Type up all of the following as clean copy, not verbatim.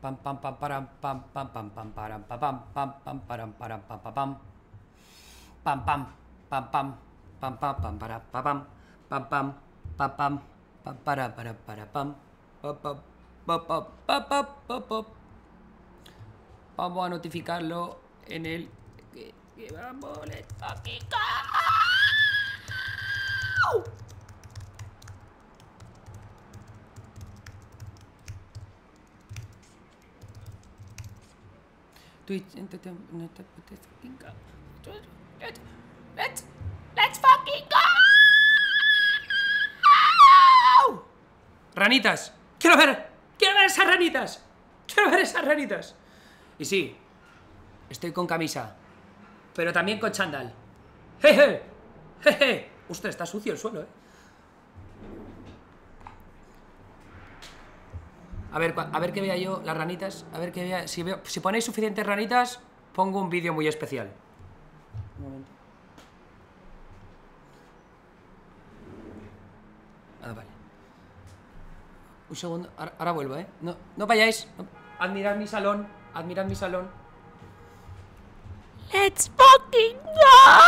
Pam pam pam param pam pam pam pam param pam pam pam param param pam pam pam pam pam pam pam pam pam pam para pam pam pam pam pam pam para pam pam pam pam pam. Vamos a notificarlo en el que vamos aquí. Twitch, let's fucking go. Ranitas, quiero ver esas ranitas, Y sí, estoy con camisa, pero también con chándal. Jeje, jeje. Ostras, está sucio el suelo, A ver que vea yo las ranitas. A ver que vea. Si ponéis suficientes ranitas, pongo un vídeo muy especial. Un momento. Ah, vale. Un segundo. Ahora vuelvo, No vayáis. Admirad mi salón. Let's fucking go.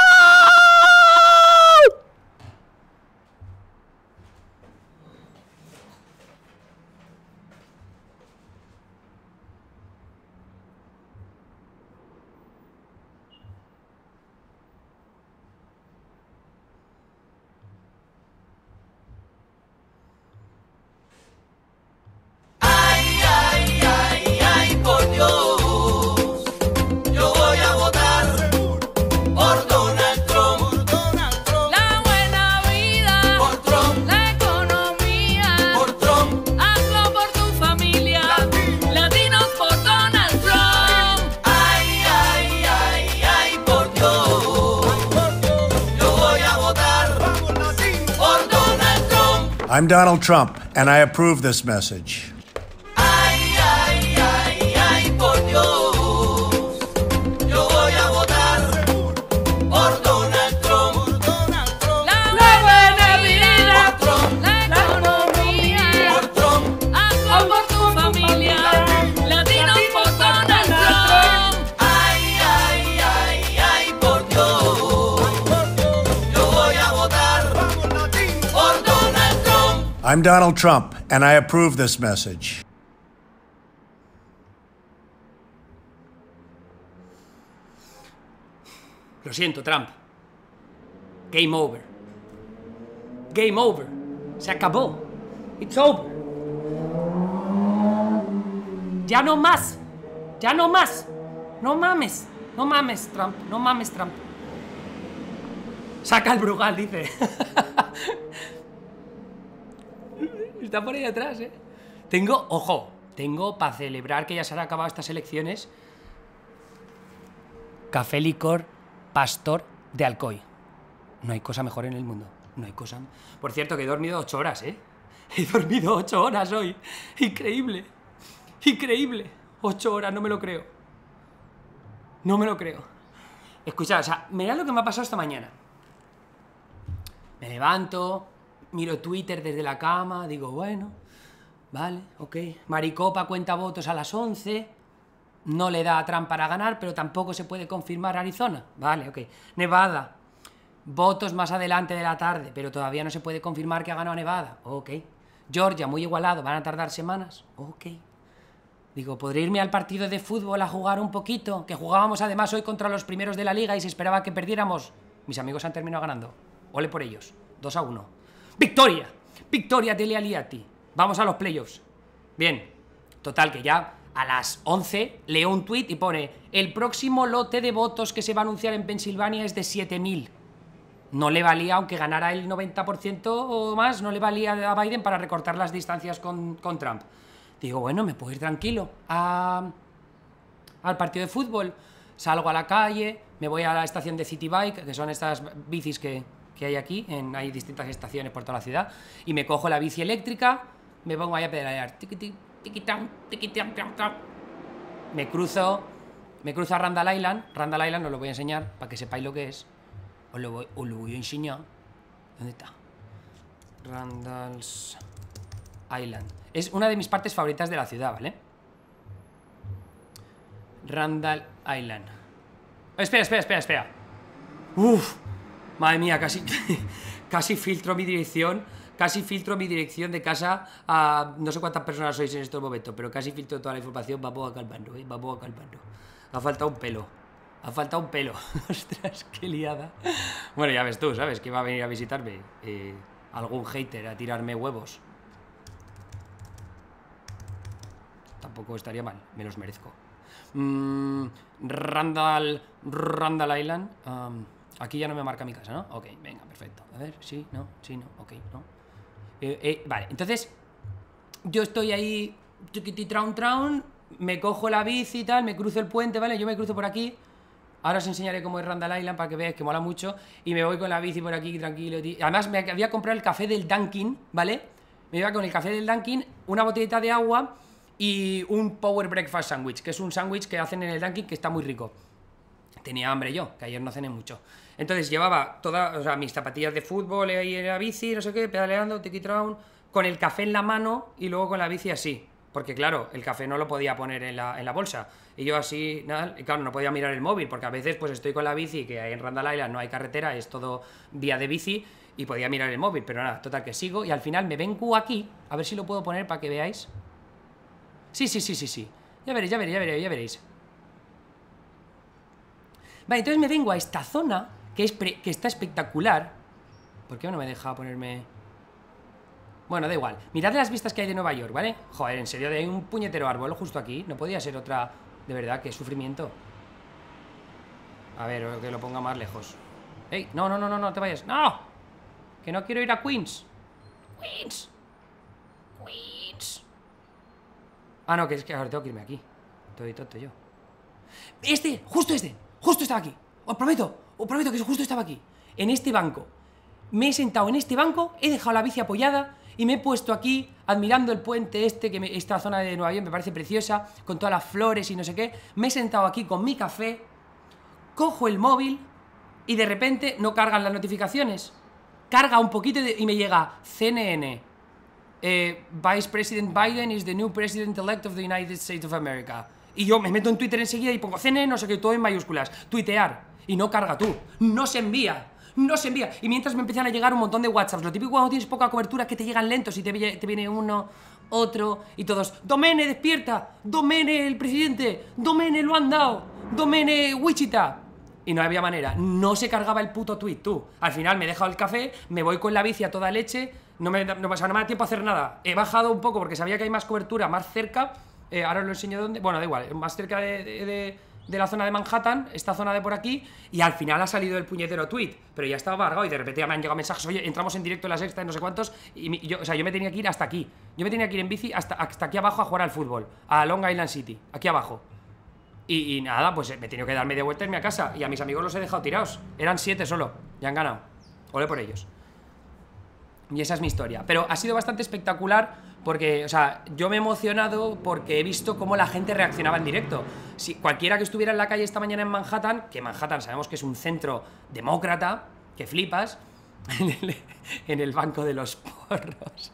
I'm Donald Trump, and I approve this message. Ay, ay, ay, ay, por Dios. Yo voy a votar por Donald Trump. La buena vida, por Trump. la economía, Por Trump. hazlo por tu familia, latinos por Donald Trump. Ay, ay, ay, ay, por Dios. Yo voy a votar por Donald Trump. I'm Donald Trump, and I approve this message. Lo siento, Trump. Game over. Game over. Se acabó. It's over. Ya no más. Ya no más. No mames. No mames, Trump. No mames, Trump. Saca el Brugal, dice. Está por ahí atrás, Tengo, para celebrar que ya se han acabado estas elecciones, café, licor, pastor de Alcoy. No hay cosa mejor en el mundo. No hay cosa... Por cierto, que he dormido 8 horas, He dormido 8 horas hoy. Increíble. Increíble. 8 horas, no me lo creo. No me lo creo. Escuchad, o sea, mirad lo que me ha pasado esta mañana. Me levanto, miro Twitter desde la cama, digo, bueno, vale, ok. Maricopa cuenta votos a las 11, no le da a Trump para ganar, pero tampoco se puede confirmar Arizona. Vale, ok. Nevada, votos más adelante de la tarde, pero todavía no se puede confirmar que ha ganado Nevada. Ok. Georgia, muy igualado, van a tardar semanas. Ok. Digo, ¿podré irme al partido de fútbol a jugar un poquito? Que jugábamos además hoy contra los primeros de la liga y se esperaba que perdiéramos. Mis amigos han terminado ganando. Ole por ellos. 2-1. ¡Victoria! ¡Victoria de Aliati! Vamos a los playoffs. Bien. Total, que ya a las 11 leo un tuit y pone: el próximo lote de votos que se va a anunciar en Pensilvania es de 7.000. No le valía, aunque ganara el 90% o más, no le valía a Biden para recortar las distancias con Trump. Digo, bueno, me puedo ir tranquilo al partido de fútbol. Salgo a la calle, me voy a la estación de City Bike, que son estas bicis que hay aquí, hay distintas estaciones por toda la ciudad, y me cojo la bici eléctrica, me pongo ahí a pedalear. Me cruzo a Randall Island. Randall Island os lo voy a enseñar para que sepáis lo que es. Os lo voy a enseñar. ¿Dónde está? Randall's Island. Es una de mis partes favoritas de la ciudad, ¿vale? Randall Island. Espera. Uf, madre mía, casi filtro mi dirección. Casi filtro mi dirección de casa a... No sé cuántas personas sois en estos momentos, pero casi filtro toda la información. Vamos a calmarlo, vamos a calmarlo. Ha faltado un pelo. Ostras, qué liada. Bueno, ya ves tú, ¿sabes? Que va a venir a visitarme algún hater a tirarme huevos. Tampoco estaría mal, me los merezco. Randall Island. Aquí ya no me marca mi casa, ¿no? Ok, venga, perfecto. A ver, sí, no, ok, no. Vale, entonces yo estoy ahí, traun, me cojo la bici y tal, me cruzo el puente, ¿vale? Yo me cruzo por aquí. Ahora os enseñaré cómo es Randall Island para que veáis que mola mucho. Y me voy con la bici por aquí, tranquilo, tío. Además, me había comprado el café del Dunkin', ¿vale? Me iba con el café del Dunkin', una botellita de agua y un Power Breakfast Sandwich, que es un sándwich que hacen en el Dunkin' que está muy rico. Tenía hambre yo, que ayer no cené mucho. Entonces llevaba todas, o sea, mis zapatillas de fútbol ahí en la bici, no sé qué, pedaleando, tiki-traun, con el café en la mano y luego con la bici así. Porque claro, el café no lo podía poner en la bolsa. Y yo así, nada, y claro, no podía mirar el móvil, porque a veces pues estoy con la bici, que en Randall Island no hay carretera, es todo vía de bici, y podía mirar el móvil, pero nada, total que sigo, y al final me vengo aquí, a ver si lo puedo poner para que veáis. Sí. Ya veréis. Vale, entonces me vengo a esta zona que está espectacular. ¿Por qué no me deja ponerme...? Bueno, da igual. Mirad las vistas que hay de Nueva York, ¿vale? Joder, en serio, hay un puñetero árbol justo aquí. No podía ser otra... De verdad, qué sufrimiento. A ver, que lo ponga más lejos. ¡Ey! No te vayas. ¡No! Que no quiero ir a Queens. Queens. Ah, no, que es que ahora tengo que irme aquí. Estoy tonto yo. Justo estaba aquí. Os prometo que justo estaba aquí. En este banco. Me he sentado en este banco, he dejado la bici apoyada y me he puesto aquí admirando el puente esta zona de Nueva York me parece preciosa, con todas las flores y no sé qué. Me he sentado aquí con mi café, cojo el móvil y de repente no cargan las notificaciones. Carga un poquito y me llega CNN. Vice President Biden is the new President-elect of the United States of America. Y yo me meto en Twitter enseguida y pongo CNN, no sé qué, todo en mayúsculas. Tuitear. Y no carga tú. No se envía. Y mientras me empiezan a llegar un montón de WhatsApps. Lo típico cuando tienes poca cobertura, que te llegan lentos y te viene uno, otro, y todos. Domene, despierta. Domene, el presidente. Domene, lo han dado. Domene, Wichita. Y no había manera. No se cargaba el puto tweet, tú. Al final me he dejado el café, me voy con la bici a toda leche. No me da tiempo a hacer nada. He bajado un poco porque sabía que hay más cobertura, más cerca. Ahora os lo enseño dónde. Bueno, da igual. Más cerca de la zona de Manhattan, esta zona de por aquí, y al final ha salido el puñetero tweet, pero ya estaba amargado y de repente ya me han llegado mensajes, oye, entramos en directo en la Sexta y no sé cuántos, y yo me tenía que ir hasta aquí, yo me tenía que ir en bici hasta aquí abajo a jugar al fútbol, a Long Island City, aquí abajo, y nada, pues me he tenido que dar media vuelta y irme a casa, y a mis amigos los he dejado tirados, eran 7 solo, ya han ganado, ole por ellos. Y esa es mi historia, pero ha sido bastante espectacular porque, o sea, yo me he emocionado porque he visto cómo la gente reaccionaba en directo. Si cualquiera que estuviera en la calle esta mañana en Manhattan, que Manhattan sabemos que es un centro demócrata, que flipas, en el banco de los porros.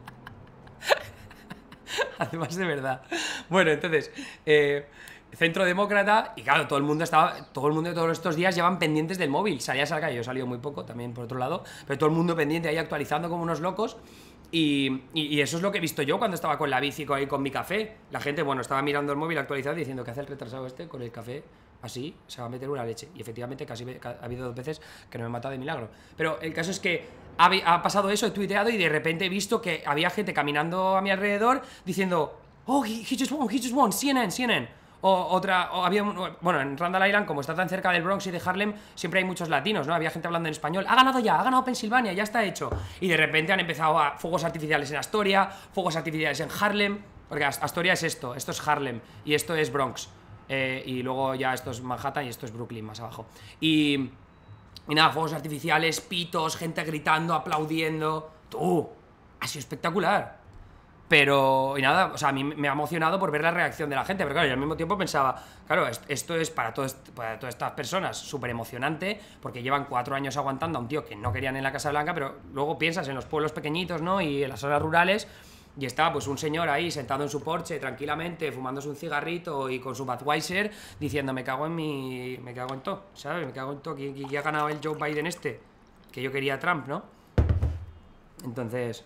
Además, de verdad. Bueno, entonces, centro demócrata, y claro, todo el mundo todos estos días llevan pendientes del móvil. Salías a la calle, yo he salido muy poco también por otro lado, pero todo el mundo pendiente ahí actualizando como unos locos. Y eso es lo que he visto yo cuando estaba con la bici con mi café. La gente, bueno, estaba mirando el móvil actualizado diciendo que hace el retrasado este con el café así, se va a meter una leche. Y efectivamente ha habido 2 veces que no me he matado de milagro. Pero el caso es que ha pasado eso, he tuiteado y de repente he visto que había gente caminando a mi alrededor diciendo, oh, he just won, CNN. Bueno, en Randall Island, como está tan cerca del Bronx y de Harlem, siempre hay muchos latinos, ¿no? Había gente hablando en español. Ha ganado Pensilvania, ya está hecho. Y de repente han empezado fuegos artificiales en Astoria, fuegos artificiales en Harlem, porque Astoria es esto es Harlem y esto es Bronx. Y luego ya esto es Manhattan y esto es Brooklyn más abajo. Y nada, fuegos artificiales, pitos, gente gritando, aplaudiendo. Ha sido espectacular. Pero, y nada, o sea, a mí me ha emocionado por ver la reacción de la gente, pero claro, yo al mismo tiempo pensaba, claro, esto es para todas estas personas súper emocionante, porque llevan 4 años aguantando a un tío que no querían en la Casa Blanca, pero luego piensas en los pueblos pequeñitos, ¿no? Y en las zonas rurales, Y estaba pues un señor ahí sentado en su porche tranquilamente, fumándose un cigarrito y con su Budweiser, diciendo me cago en todo, ¿sabes? Me cago en todo, que ha ganado el Joe Biden este, que yo quería a Trump, ¿no? Entonces...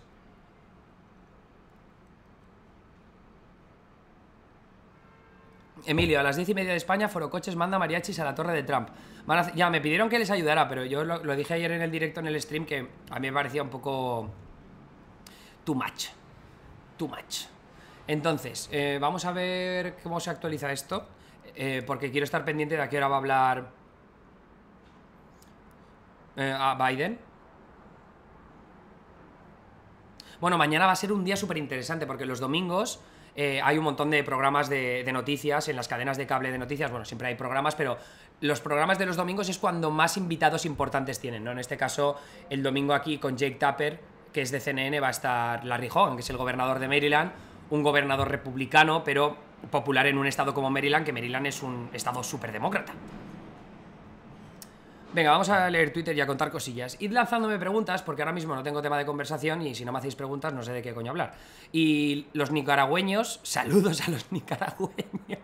Emilio, a las 10:30 de España, Forocoches manda mariachis a la torre de Trump. Ya, me pidieron que les ayudara, pero yo lo dije ayer en el directo, en el stream, que a mí me parecía un poco... Too much. Entonces, vamos a ver cómo se actualiza esto, porque quiero estar pendiente de a qué hora va a hablar a Biden. Bueno, mañana va a ser un día súper interesante, porque los domingos hay un montón de programas de noticias en las cadenas de cable de noticias. Bueno, siempre hay programas, pero los programas de los domingos es cuando más invitados importantes tienen, ¿no? En este caso, el domingo aquí con Jake Tapper, que es de CNN, va a estar Larry Hogan, que es el gobernador de Maryland, un gobernador republicano, pero popular en un estado como Maryland, que Maryland es un estado súper demócrata. Venga, vamos a leer Twitter y a contar cosillas. Id lanzándome preguntas, porque ahora mismo no tengo tema de conversación y si no me hacéis preguntas no sé de qué coño hablar. Y los nicaragüeños, saludos a los nicaragüeños.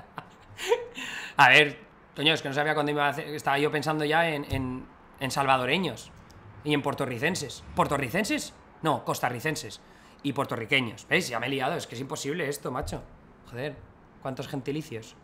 A ver, coño, es que no sabía cuándo iba a hacer... Estaba yo pensando ya en salvadoreños y en puertorricenses. ¿Puertorricenses? No, costarricenses y puertorriqueños. ¿Veis? Ya me he liado, es que es imposible esto, macho. Joder, cuántos gentilicios.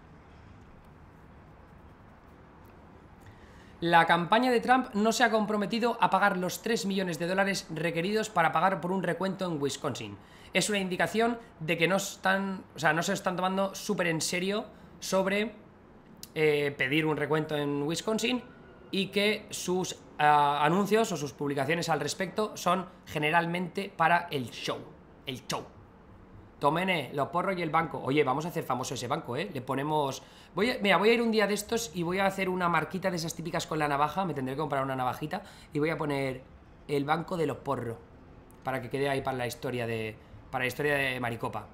La campaña de Trump no se ha comprometido a pagar los 3 millones de dólares requeridos para pagar por un recuento en Wisconsin. Es una indicación de que no se están tomando súper en serio sobre pedir un recuento en Wisconsin y que sus anuncios o sus publicaciones al respecto son generalmente para el show. El show. Tomen los porros y el banco. Oye, vamos a hacer famoso ese banco, ¿eh? Le ponemos... Mira, voy a ir un día de estos y voy a hacer una marquita de esas típicas con la navaja. Me tendré que comprar una navajita y voy a poner el banco de los porros para que quede ahí para la historia de... Para la historia de Maricopa.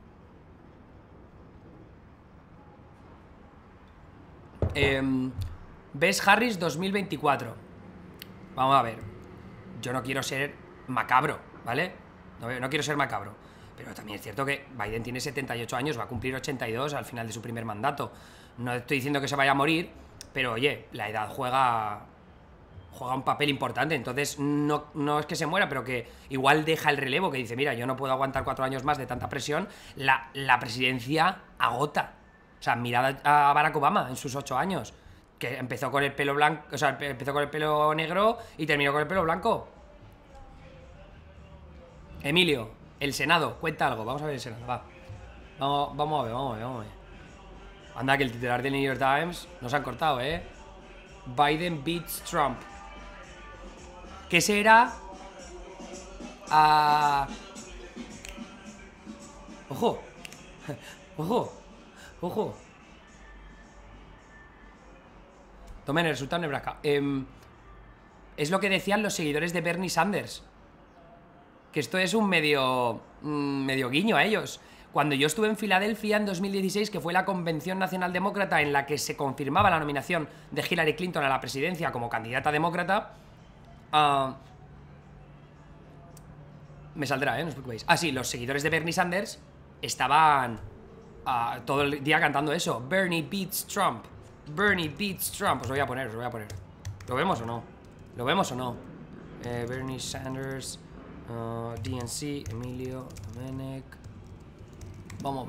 Bess Harris 2024. Vamos a ver. Yo no quiero ser macabro, ¿vale? No quiero ser macabro. Pero también es cierto que Biden tiene 78 años, va a cumplir 82 al final de su primer mandato. No estoy diciendo que se vaya a morir, pero oye, la edad juega un papel importante. Entonces no es que se muera, pero que igual deja el relevo, que dice, mira, yo no puedo aguantar 4 años más de tanta presión. La presidencia agota. O sea, mirad a Barack Obama en sus 8 años, que empezó con el pelo blanco, o sea, empezó con el pelo negro y terminó con el pelo blanco. Emilio, el Senado, cuenta algo. Vamos a ver el Senado, va. Vamos a ver. Anda, que el titular del New York Times nos han cortado, ¿eh? Biden beats Trump. ¿Qué será? Ojo. Ojo. Tomen el resultado en Nebraska. Es lo que decían los seguidores de Bernie Sanders. Que esto es un medio guiño a ellos. Cuando yo estuve en Filadelfia en 2016, que fue la Convención Nacional Demócrata en la que se confirmaba la nominación de Hillary Clinton a la presidencia como candidata demócrata, me saldrá, no os preocupéis. Sí, los seguidores de Bernie Sanders estaban todo el día cantando eso. Bernie beats Trump. Bernie beats Trump. Os lo voy a poner. ¿Lo vemos o no? Bernie Sanders... DNC, Emilio, Domenech. Vamos.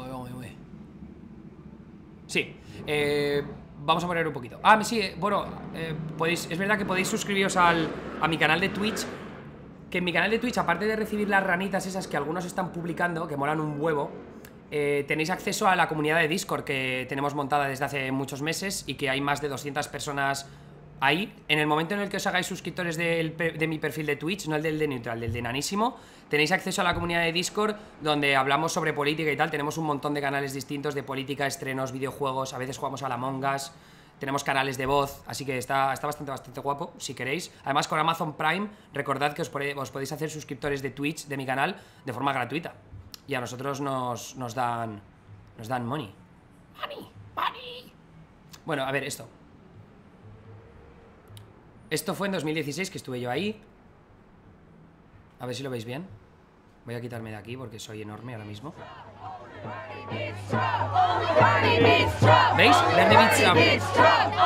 Sí, vamos a poner un poquito. Sí, bueno, es verdad que podéis suscribiros a mi canal de Twitch. Que en mi canal de Twitch, aparte de recibir las ranitas esas que algunos están publicando, que molan un huevo, tenéis acceso a la comunidad de Discord que tenemos montada desde hace muchos meses y que hay más de 200 personas ahí. En el momento en el que os hagáis suscriptores de mi perfil de Twitch, no el del de Neutral, del de Nanísimo, tenéis acceso a la comunidad de Discord donde hablamos sobre política y tal. Tenemos un montón de canales distintos de política, estrenos, videojuegos, a veces jugamos a la Among Us, tenemos canales de voz, así que está bastante guapo, si queréis. Además, con Amazon Prime, recordad que os podéis hacer suscriptores de Twitch, de mi canal, de forma gratuita. Y a nosotros nos dan money. Money. Bueno, a ver, esto fue en 2016, que estuve yo ahí. A ver si lo veis bien. Voy a quitarme de aquí porque soy enorme ahora mismo. ¿Veis? Bernie beats Trump.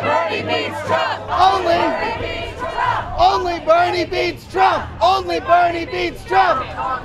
Only Bernie beats Trump. Only Bernie beats Trump.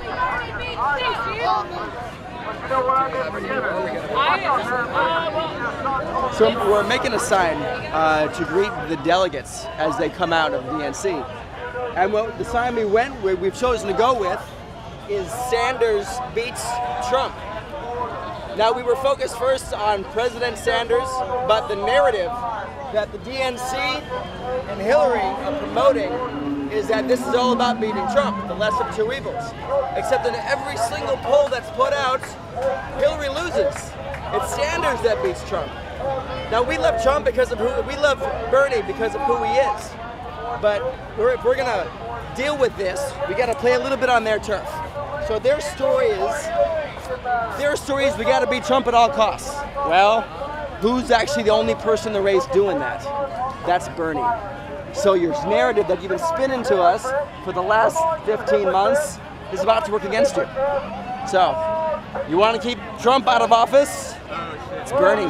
So we're making a sign to greet the delegates as they come out of DNC. And the sign we've chosen to go with is Sanders beats Trump. Now, we were focused first on President Sanders, but the narrative that the DNC and Hillary are promoting is that this is all about beating Trump, the lesser of two evils. Except in every single poll that's put out, Hillary loses. It's Sanders that beats Trump. Now, we love Trump because of we love Bernie because of who he is. But if we're gonna deal with this, we gotta play a little bit on their turf. So their story is we gotta beat Trump at all costs. Well, who's actually the only person in the race doing that? That's Bernie. So your narrative that you've been spinning to us for the last 15 months is about to work against you. So, you want to keep Trump out of office? It's Bernie.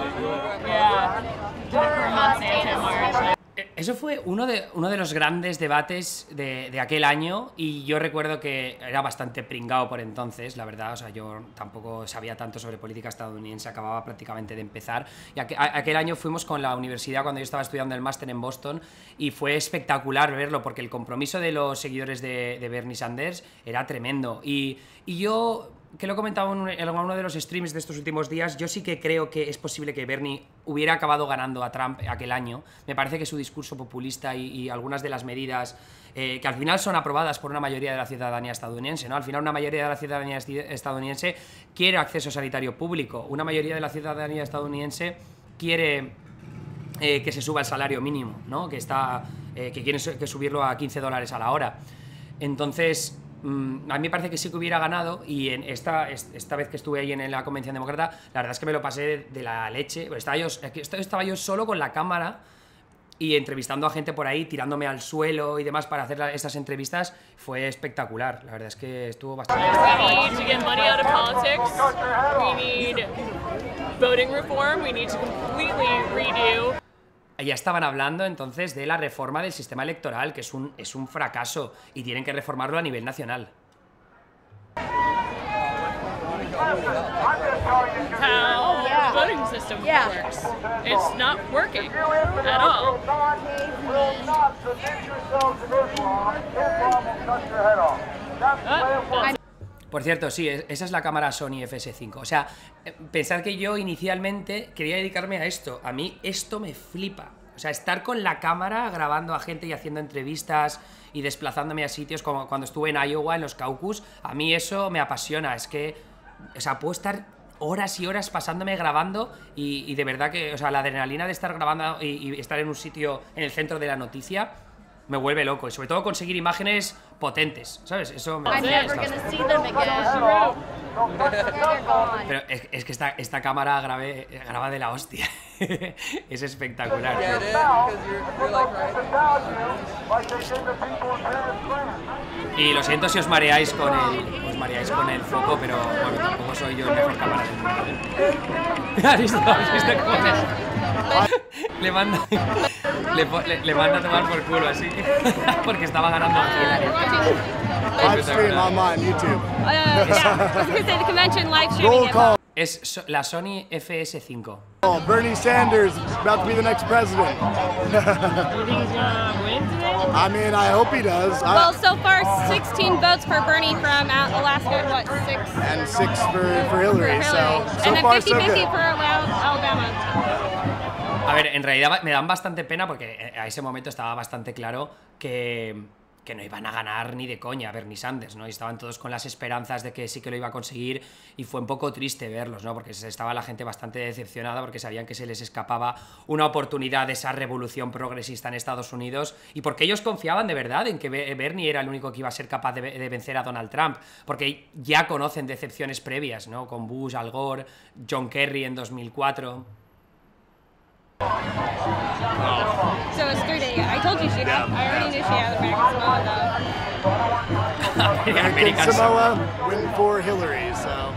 Eso fue uno de los grandes debates de aquel año, y yo recuerdo que era bastante pringao por entonces, la verdad. O sea, yo tampoco sabía tanto sobre política estadounidense, acababa prácticamente de empezar, y aquel año fuimos con la universidad cuando yo estaba estudiando el máster en Boston, y fue espectacular verlo porque el compromiso de los seguidores de Bernie Sanders era tremendo, y yo, que lo he comentado en uno de los streams de estos últimos días, yo sí que creo que es posible que Bernie hubiera acabado ganando a Trump aquel año. Me parece que su discurso populista y algunas de las medidas que al final son aprobadas por una mayoría de la ciudadanía estadounidense, ¿no? Al final una mayoría de la ciudadanía estadounidense quiere acceso sanitario público, una mayoría de la ciudadanía estadounidense quiere que se suba el salario mínimo, ¿no? Que quiere que subirlo a $15 a la hora. Entonces, a mí me parece que sí que hubiera ganado, y en esta vez que estuve ahí en la Convención Demócrata, la verdad es que me lo pasé de la leche. Estaba yo solo con la cámara y entrevistando a gente por ahí, tirándome al suelo y demás para hacer estas entrevistas. Fue espectacular, la verdad es que estuvo bastante... We need to get money out of politics, we need voting reform, we need to completely redo. Ya estaban hablando entonces de la reforma del sistema electoral, que es un fracaso, y tienen que reformarlo a nivel nacional. How the voting system works. It's not working at all. Por cierto, sí, esa es la cámara Sony FS5. O sea, pensad que yo inicialmente quería dedicarme a esto. A mí esto me flipa. O sea, estar con la cámara grabando a gente y haciendo entrevistas y desplazándome a sitios como cuando estuve en Iowa, en los caucus, a mí eso me apasiona. Es que, o sea, puedo estar horas y horas pasándome grabando y de verdad que, o sea, la adrenalina de estar grabando y estar en un sitio en el centro de la noticia me vuelve loco, y sobre todo conseguir imágenes potentes, ¿sabes? Eso me Pero es que esta cámara graba de la hostia. Es espectacular. Y lo siento si os mareáis con el foco, pero bueno, tampoco soy yo el mejor cámara del mundo. ¿Has visto cómo es? Le manda a tomar por culo así, porque estaba ganando Live stream online, YouTube. Yeah, I was gonna say the convention live streaming. Roll call. Es la Sony FS5. Bernie Sanders is about to be the next president. I mean, I hope he does. Well, so far 16 votes for Bernie from Alaska, what, 6? And 6 for Hillary. So and then far so 50-50 good. for Alabama. A ver, en realidad me dan bastante pena porque a ese momento estaba bastante claro que no iban a ganar ni de coña Bernie Sanders, ¿no? Y estaban todos con las esperanzas de que sí que lo iba a conseguir, y fue un poco triste verlos, ¿no? Porque estaba la gente bastante decepcionada porque sabían que se les escapaba una oportunidad de esa revolución progresista en Estados Unidos, y porque ellos confiaban de verdad en que Bernie era el único que iba a ser capaz de vencer a Donald Trump, porque ya conocen decepciones previas, ¿no? Con Bush, Al Gore, John Kerry en 2004... So it's 3 days. I told you she had. I already knew she had the back as well, though. American Samoa win for Hillary, so.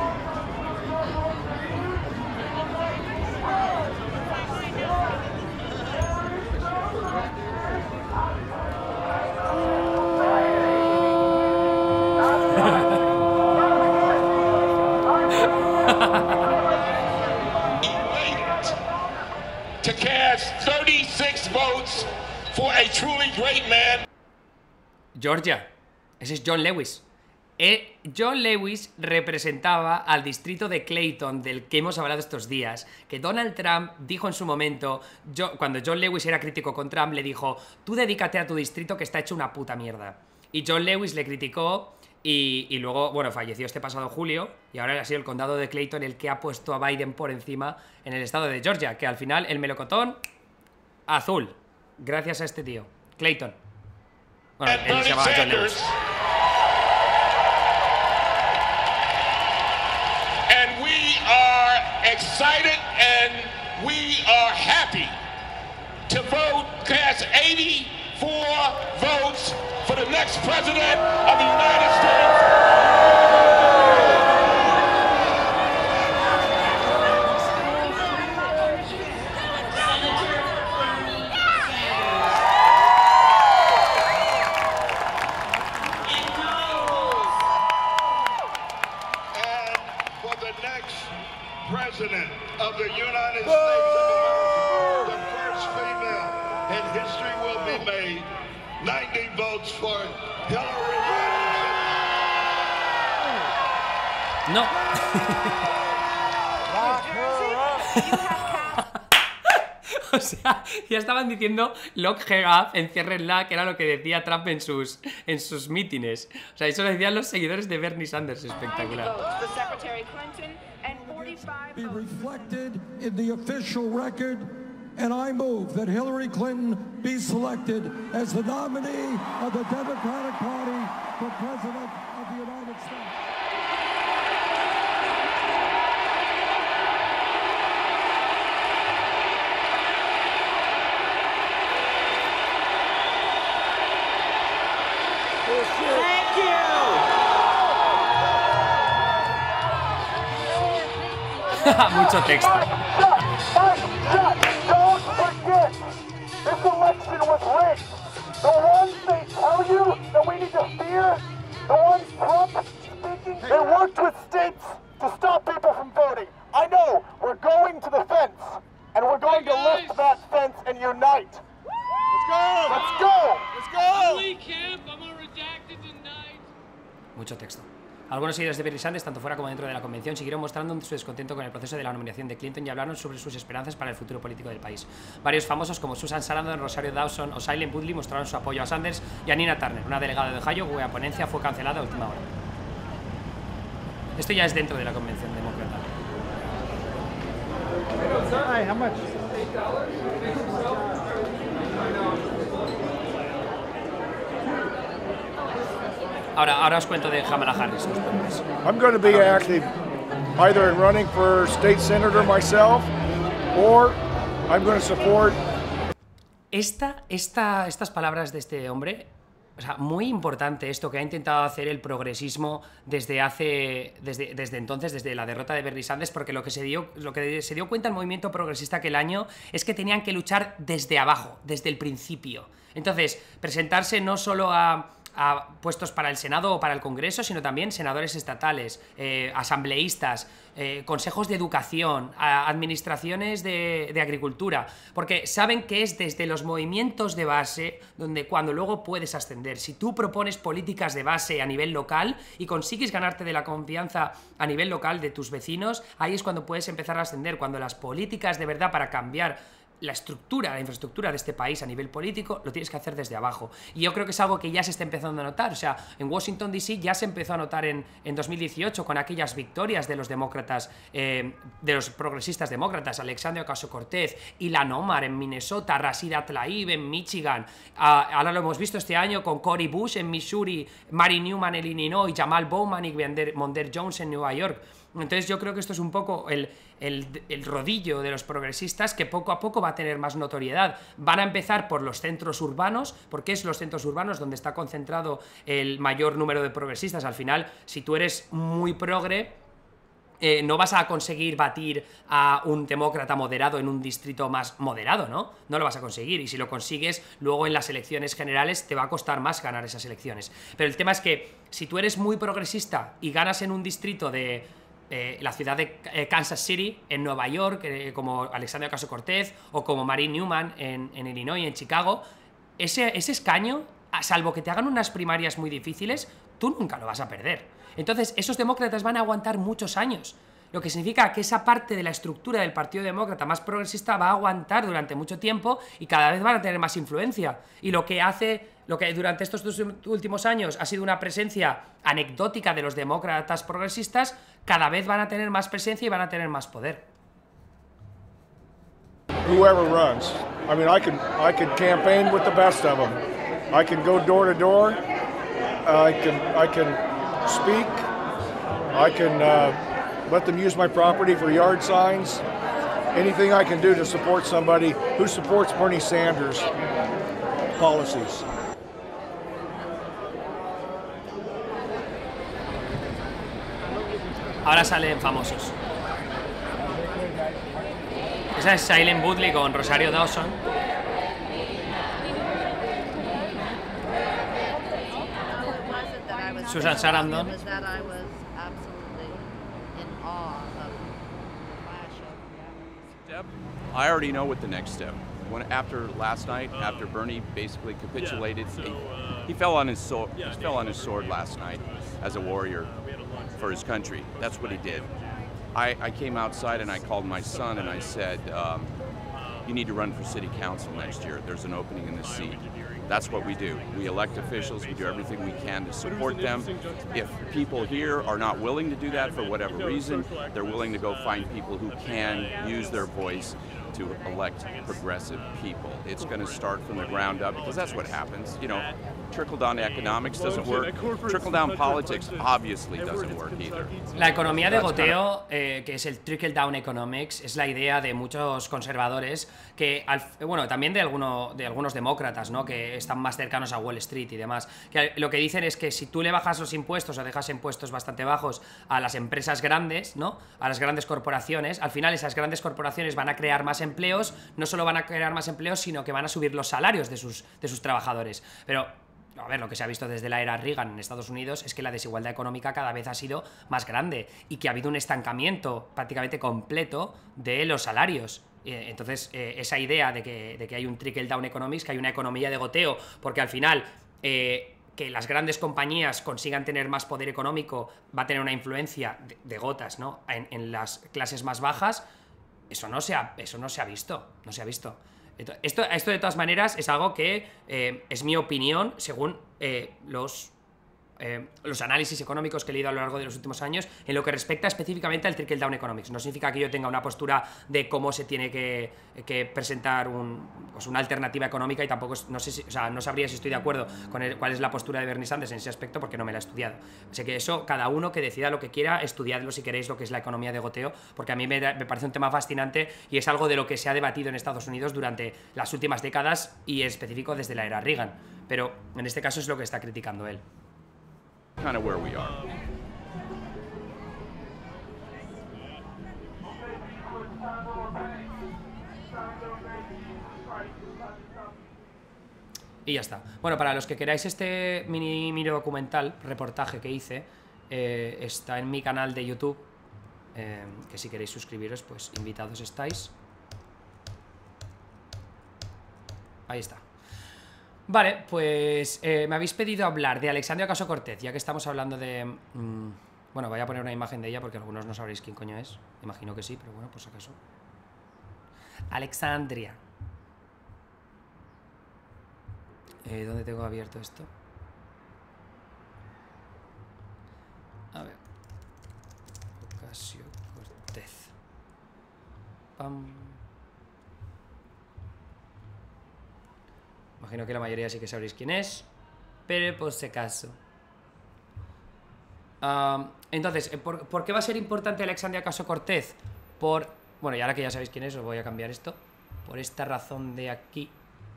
To cast 36 votes for a truly great man. Georgia, ese es John Lewis. John Lewis representaba al distrito de Clayton, del que hemos hablado estos días, que Donald Trump dijo en su momento, cuando John Lewis era crítico con Trump, le dijo, tú dedícate a tu distrito que está hecho una puta mierda. Y John Lewis le criticó y luego, bueno, falleció este pasado julio y ahora ha sido el condado de Clayton el que ha puesto a Biden por encima en el estado de Georgia, que al final el melocotón azul, gracias a este tío, Clayton. Bueno, él se llamaba John Lewis. And we are excited and we are happy to cast 84 votes for the next president of the United States. President of the United States of America, the first female in history will be made. 90 votes for Hillary Clinton. No. O sea, ya estaban diciendo lock her up, enciérrenla, que era lo que decía Trump en sus mítines. O sea, eso lo decían los seguidores de Bernie Sanders, espectacular. Be reflected in the official record, and I move that Hillary Clinton be selected as the nominee of the Democratic Party for President of the United States. Thank you. Mucho texto. Don't forget, this election was rigged. The ones they tell you that we need to fear, the ones Trump speaking, they worked with states to stop people from voting. I know, we're going to the fence, and we're going to lift that fence and unite. Let's go! Let's go! Let's go! Lee Camp, I'm a redacted tonight. Mucho texto. Algunos seguidores de Bernie Sanders, tanto fuera como dentro de la convención, siguieron mostrando su descontento con el proceso de la nominación de Clinton y hablaron sobre sus esperanzas para el futuro político del país. Varios famosos como Susan Sarandon, Rosario Dawson o Shailene Woodley mostraron su apoyo a Sanders y a Nina Turner, una delegada de Ohio cuya ponencia fue cancelada a última hora. Esto ya es dentro de la convención demócrata. Ahora os cuento de Kamala Harris. I'm going to be active either in running for state senator myself or I'm going to support. Estas palabras de este hombre, o sea, muy importante esto que ha intentado hacer el progresismo desde entonces, desde la derrota de Bernie Sanders, porque lo que se dio cuenta el movimiento progresista aquel año es que tenían que luchar desde abajo, desde el principio. Entonces, presentarse no solo a puestos para el Senado o para el Congreso, sino también senadores estatales, asambleístas, consejos de educación, administraciones de agricultura, porque saben que es desde los movimientos de base donde cuando luego puedes ascender. Si tú propones políticas de base a nivel local y consigues ganarte de la confianza a nivel local de tus vecinos, ahí es cuando puedes empezar a ascender, cuando las políticas de verdad para cambiar la infraestructura de este país a nivel político, lo tienes que hacer desde abajo. Y yo creo que es algo que ya se está empezando a notar. O sea, en Washington DC ya se empezó a notar en 2018 con aquellas victorias de los demócratas, de los progresistas demócratas, Alexandria Ocasio-Cortez, Ilhan Omar en Minnesota, Rashida Tlaib en Michigan. Ahora lo hemos visto este año con Cori Bush en Missouri, Mary Newman en Illinois, Jamal Bowman y Mondaire Jones en Nueva York. Entonces yo creo que esto es un poco el rodillo de los progresistas, que poco a poco va a tener más notoriedad. Van a empezar por los centros urbanos, porque es los centros urbanos donde está concentrado el mayor número de progresistas. Al final, si tú eres muy progre, no vas a conseguir batir a un demócrata moderado en un distrito más moderado, ¿no? No lo vas a conseguir, y si lo consigues, luego en las elecciones generales te va a costar más ganar esas elecciones. Pero el tema es que si tú eres muy progresista y ganas en un distrito de la ciudad de Kansas City, en Nueva York, como Alexandria Ocasio-Cortez, o como Marie Newman en Illinois, en Chicago, ese escaño, salvo que te hagan unas primarias muy difíciles, tú nunca lo vas a perder. Entonces, esos demócratas van a aguantar muchos años, lo que significa que esa parte de la estructura del Partido Demócrata más progresista va a aguantar durante mucho tiempo y cada vez van a tener más influencia. Y lo que durante estos 2 últimos años ha sido una presencia anecdótica de los demócratas progresistas, cada vez van a tener más presencia y van a tener más poder. Whoever runs. I mean, I can campaign with the best of them. I can go door to door. I can speak. I can let them use my property for yard signs. Anything I can do to support somebody who supports Bernie Sanders' policies. Ahora salen famosos. Esa es Shailene Woodley con Rosario Dawson. Susan Sarandon. I already know what the next step. After last night, after Bernie basically capitulated, he fell on his sword. He fell on his sword last night as a warrior for his country. That's what he did. I came outside and I called my son and I said, you need to run for city council next year. There's an opening in this seat. That's what we do. We elect officials. We do everything we can to support them. If people here are not willing to do that for whatever reason, they're willing to go find people who can use their voice to elect progressive people. It's going to start from the ground up because that's what happens. You know, trickle-down economics doesn't work. Trickle-down politics obviously doesn't work either. La economía de goteo, que es el trickle-down economics, es la idea de muchos conservadores que, bueno, también de algunos demócratas, ¿no?, que están más cercanos a Wall Street y demás, que lo que dicen es que si tú le bajas los impuestos o dejas impuestos bastante bajos a las empresas grandes, ¿no?, a las grandes corporaciones, al final esas grandes corporaciones van a crear más empleos, no solo van a crear más empleos, sino que van a subir los salarios de sus trabajadores. Pero, a ver, lo que se ha visto desde la era Reagan en Estados Unidos es que la desigualdad económica cada vez ha sido más grande y que ha habido un estancamiento prácticamente completo de los salarios. Entonces, esa idea de que hay un trickle-down economics, que hay una economía de goteo, porque al final que las grandes compañías consigan tener más poder económico va a tener una influencia de gotas, ¿no?, en las clases más bajas. Eso no se ha visto, no se ha visto. Esto de todas maneras es algo que es mi opinión según los análisis económicos que he leído a lo largo de los últimos años en lo que respecta específicamente al trickle-down ecunomics. No significa que yo tenga una postura de cómo se tiene que presentar una alternativa económica, y tampoco no sabría si estoy de acuerdo con cuál es la postura de Bernie Sanders en ese aspecto, porque no me la he estudiado. Así que eso, cada uno que decida lo que quiera, estudiadlo si queréis lo que es la economía de goteo, porque a mí me parece un tema fascinante y es algo de lo que se ha debatido en Estados Unidos durante las últimas décadas y en específico desde la era Reagan. Pero en este caso es lo que está criticando él. Kind of where we are. Y ya está. Bueno, para los que queráis este mini documental, reportaje que hice, está en mi canal de YouTube, que si queréis suscribiros, pues invitados estáis. Ahí está. Vale, pues me habéis pedido hablar de Alexandria Ocasio-Cortez, ya que estamos hablando de... bueno, voy a poner una imagen de ella porque algunos no sabréis quién coño es. Imagino que sí, pero bueno, por si acaso. Alexandria. ¿Dónde tengo abierto esto? A ver. Ocasio-Cortez. Pam. Imagino que la mayoría sí que sabréis quién es, pero por si acaso. Entonces, ¿por qué va a ser importante Alexandria Ocasio-Cortez? Bueno, y ahora que ya sabéis quién es, os voy a cambiar esto. Por esta razón de aquí.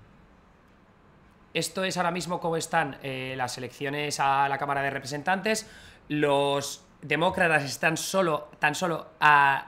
Esto es ahora mismo como están las elecciones a la Cámara de Representantes. Los demócratas están tan solo a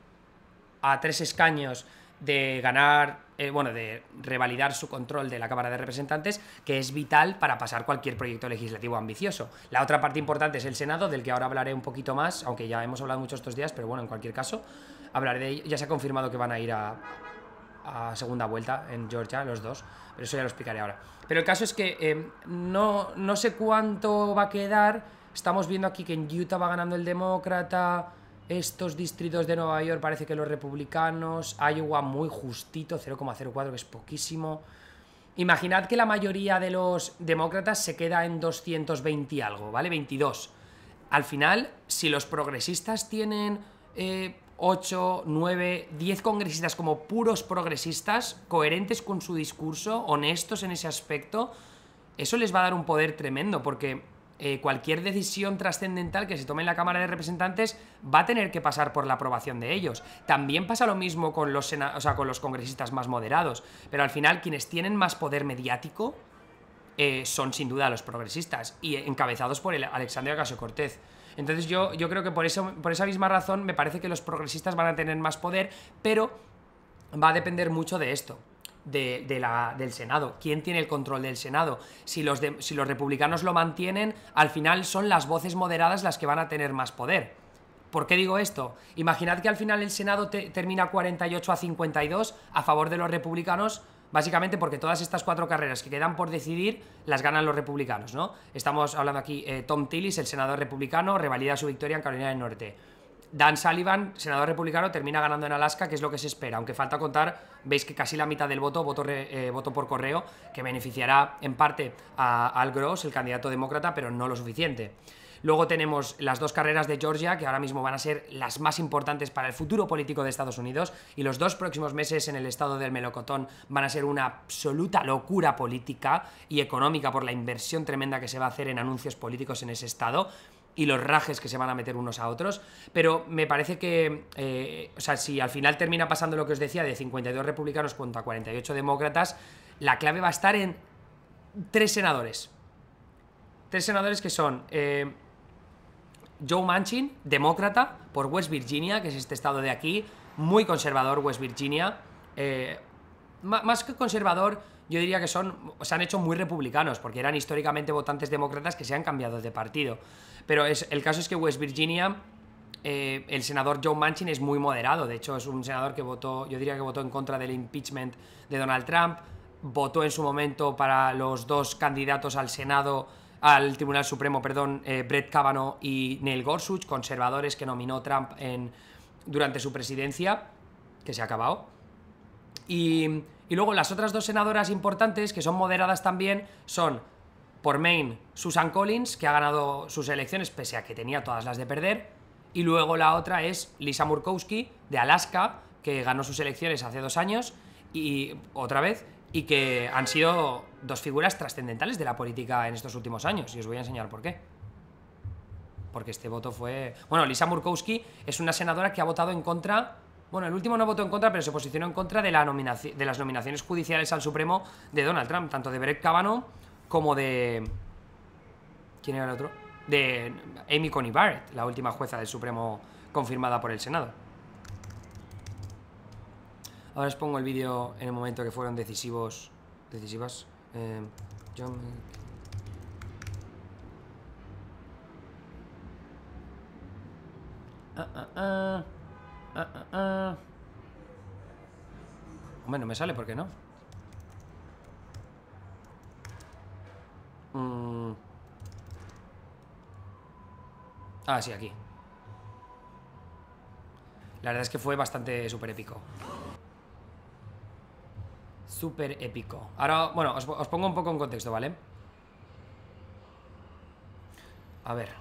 3 escaños de ganar, de revalidar su control de la Cámara de Representantes, que es vital para pasar cualquier proyecto legislativo ambicioso. La otra parte importante es el Senado, del que ahora hablaré un poquito más, aunque ya hemos hablado mucho estos días, pero bueno, en cualquier caso, hablaré de ello. Ya se ha confirmado que van a ir a segunda vuelta en Georgia, los dos, pero eso ya lo explicaré ahora. Pero el caso es que no sé cuánto va a quedar. Estamos viendo aquí que en Utah va ganando el demócrata. Estos distritos de Nueva York parece que los republicanos. Iowa muy justito, 0,04, que es poquísimo. Imaginad que la mayoría de los demócratas se queda en 220 y algo, ¿vale? 22. Al final, si los progresistas tienen 8, 9, 10 congresistas como puros progresistas, coherentes con su discurso, honestos en ese aspecto, eso les va a dar un poder tremendo, porque cualquier decisión trascendental que se tome en la Cámara de Representantes va a tener que pasar por la aprobación de ellos. También pasa lo mismo con con los congresistas más moderados, pero al final quienes tienen más poder mediático son sin duda los progresistas, y encabezados por Alexandria Ocasio-Cortez. Entonces yo creo que por esa misma razón me parece que los progresistas van a tener más poder, pero va a depender mucho de esto. Del Senado. ¿Quién tiene el control del Senado? Si los republicanos lo mantienen, al final son las voces moderadas las que van a tener más poder. ¿Por qué digo esto? Imaginad que al final el Senado termina 48-52 a favor de los republicanos, básicamente porque todas estas 4 carreras que quedan por decidir las ganan los republicanos, ¿no? Estamos hablando aquí, Tom Tillis, el senador republicano, revalida su victoria en Carolina del Norte. Dan Sullivan, senador republicano, termina ganando en Alaska, que es lo que se espera, aunque falta contar, veis que casi la mitad del voto por correo, que beneficiará en parte a Al Gross, el candidato demócrata, pero no lo suficiente. Luego tenemos las 2 carreras de Georgia, que ahora mismo van a ser las más importantes para el futuro político de Estados Unidos, y los 2 próximos meses en el estado del melocotón van a ser una absoluta locura política y económica por la inversión tremenda que se va a hacer en anuncios políticos en ese estado, y los rajes que se van a meter unos a otros. Pero me parece que, si al final termina pasando lo que os decía, de 52 republicanos contra 48 demócratas, la clave va a estar en 3 senadores. 3 senadores que son Joe Manchin, demócrata, por West Virginia, que es este estado de aquí, muy conservador West Virginia. Más que conservador, yo diría que se han hecho muy republicanos, porque eran históricamente votantes demócratas que se han cambiado de partido. Pero el caso es que West Virginia, el senador Joe Manchin es muy moderado. De hecho, es un senador que votó en contra del impeachment de Donald Trump, votó en su momento para los 2 candidatos al Senado, al Tribunal Supremo, Brett Kavanaugh y Neil Gorsuch, conservadores que nominó Trump durante su presidencia, que se ha acabado. Y luego las otras 2 senadoras importantes, que son moderadas también, son por Maine Susan Collins, que ha ganado sus elecciones pese a que tenía todas las de perder, y luego la otra es Lisa Murkowski, de Alaska, que ganó sus elecciones hace 2 años, y otra vez, y que han sido 2 figuras trascendentales de la política en estos últimos años, y os voy a enseñar por qué. Porque este voto fue... Bueno, Lisa Murkowski es una senadora que ha votado en contra... Bueno, el último no votó en contra, pero se posicionó en contra de las nominaciones judiciales al Supremo de Donald Trump, tanto de Brett Kavanaugh como de... ¿Quién era el otro? De Amy Coney Barrett, la última jueza del Supremo confirmada por el Senado. Ahora os pongo el vídeo en el momento que fueron decisivas. Hombre, no me sale, ¿por qué no? Ah, sí, aquí. La verdad es que fue bastante súper épico. Súper épico. Ahora, bueno, os pongo un poco en contexto, ¿vale? A ver.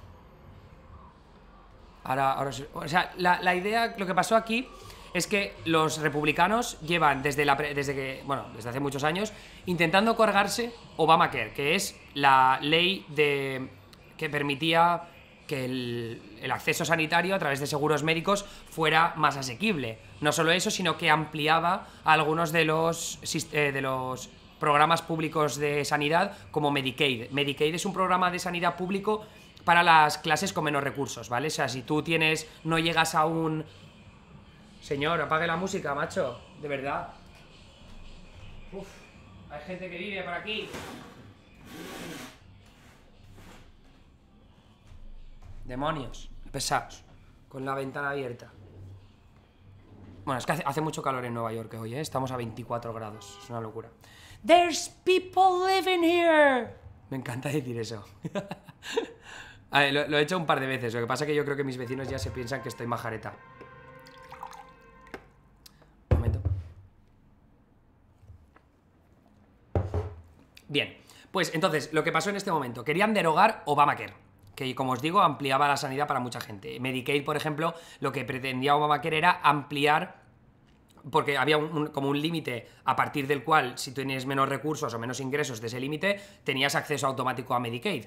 Ahora o sea, la idea, lo que pasó aquí es que los republicanos llevan desde hace muchos años intentando cargarse Obamacare, que es la ley que permitía que el acceso sanitario a través de seguros médicos fuera más asequible. No solo eso, sino que ampliaba algunos de los programas públicos de sanidad, como Medicaid. Medicaid es un programa de sanidad público para las clases con menos recursos, ¿vale? O sea, si tú no llegas a un... Señor, apague la música, macho, de verdad. Uf, hay gente que vive por aquí. Demonios, pesados, con la ventana abierta. Bueno, es que hace mucho calor en Nueva York hoy, ¿eh? Estamos a 24 grados, es una locura. There's people living here. Me encanta decir eso. A ver, lo he hecho un par de veces, lo que pasa es que yo creo que mis vecinos ya se piensan que estoy majareta. Un momento. Bien, pues entonces, lo que pasó en este momento, querían derogar Obamacare, que, como os digo, ampliaba la sanidad para mucha gente. Medicaid, por ejemplo, lo que pretendía Obamacare era ampliar, porque había como un límite a partir del cual, si tienes menos recursos o menos ingresos de ese límite, tenías acceso automático a Medicaid.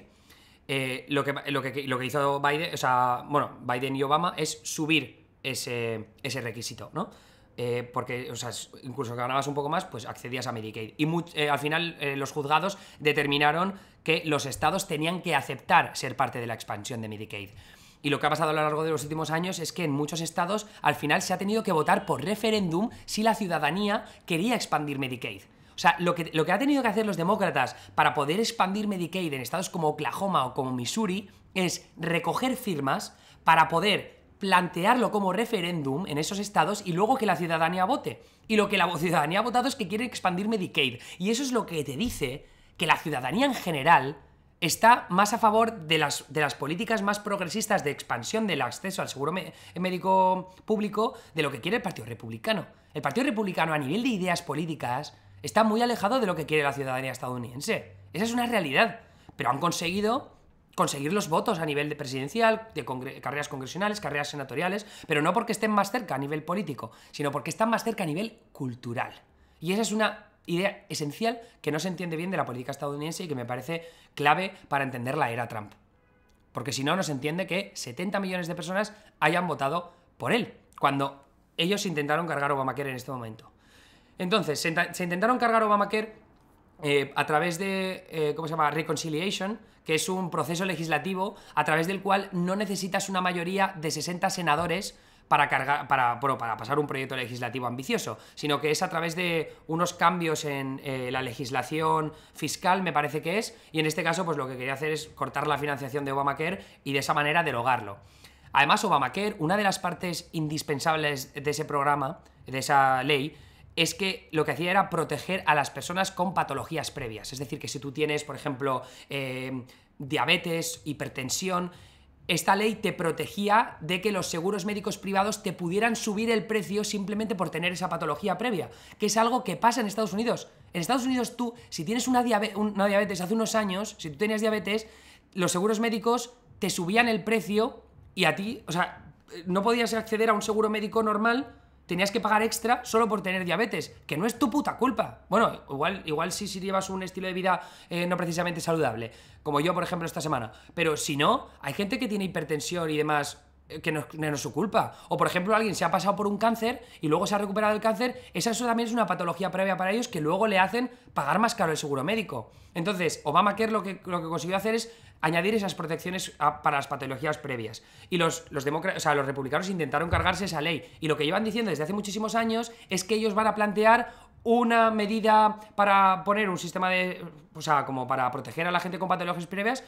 Lo que hizo Biden, o sea, bueno, Biden y Obama es subir ese requisito, ¿no? Porque, o sea, incluso que ganabas un poco más, pues accedías a Medicaid. Y al final los juzgados determinaron que los estados tenían que aceptar ser parte de la expansión de Medicaid. Y lo que ha pasado a lo largo de los últimos años es que en muchos estados al final se ha tenido que votar por referéndum si la ciudadanía quería expandir Medicaid. O sea, lo que ha tenido que hacer los demócratas para poder expandir Medicaid en estados como Oklahoma o como Missouri es recoger firmas para poder plantearlo como referéndum en esos estados y luego que la ciudadanía vote. Y lo que la ciudadanía ha votado es que quiere expandir Medicaid. Y eso es lo que te dice que la ciudadanía en general está más a favor de las políticas más progresistas de expansión del acceso al seguro médico público de lo que quiere el Partido Republicano. El Partido Republicano, a nivel de ideas políticas, está muy alejado de lo que quiere la ciudadanía estadounidense. Esa es una realidad. Pero han conseguido conseguir los votos a nivel de presidencial, de carreras congresionales, carreras senatoriales, pero no porque estén más cerca a nivel político, sino porque están más cerca a nivel cultural. Y esa es una idea esencial que no se entiende bien de la política estadounidense y que me parece clave para entender la era Trump. Porque si no, no se entiende que 70 millones de personas hayan votado por él, cuando ellos intentaron cargar Obamacare en este momento. Entonces, se intentaron cargar Obamacare a través de, ¿cómo se llama? Reconciliation, que es un proceso legislativo a través del cual no necesitas una mayoría de 60 senadores para pasar un proyecto legislativo ambicioso, sino que es a través de unos cambios en la legislación fiscal, me parece que es, y en este caso pues lo que quería hacer es cortar la financiación de Obamacare y de esa manera derogarlo. Además, Obamacare, una de las partes indispensables de ese programa, de esa ley, es que lo que hacía era proteger a las personas con patologías previas. Es decir, que si tú tienes, por ejemplo, diabetes, hipertensión, esta ley te protegía de que los seguros médicos privados te pudieran subir el precio simplemente por tener esa patología previa, que es algo que pasa en Estados Unidos. En Estados Unidos tú, si tienes una diabetes hace unos años, si tú tenías diabetes, los seguros médicos te subían el precio y a ti, o sea, no podías acceder a un seguro médico normal, tenías que pagar extra solo por tener diabetes, que no es tu puta culpa. Bueno, igual si llevas un estilo de vida no precisamente saludable, como yo, por ejemplo, esta semana. Pero si no, hay gente que tiene hipertensión y demás que no es su culpa. O, por ejemplo, alguien se ha pasado por un cáncer y luego se ha recuperado del cáncer, eso también es una patología previa para ellos que luego le hacen pagar más caro el seguro médico. Entonces, Obamacare lo que consiguió hacer es añadir esas protecciones para las patologías previas. Y los republicanos intentaron cargarse esa ley. Y lo que llevan diciendo desde hace muchísimos años es que ellos van a plantear una medida para poner un sistema de... O sea, como para proteger a la gente con patologías previas.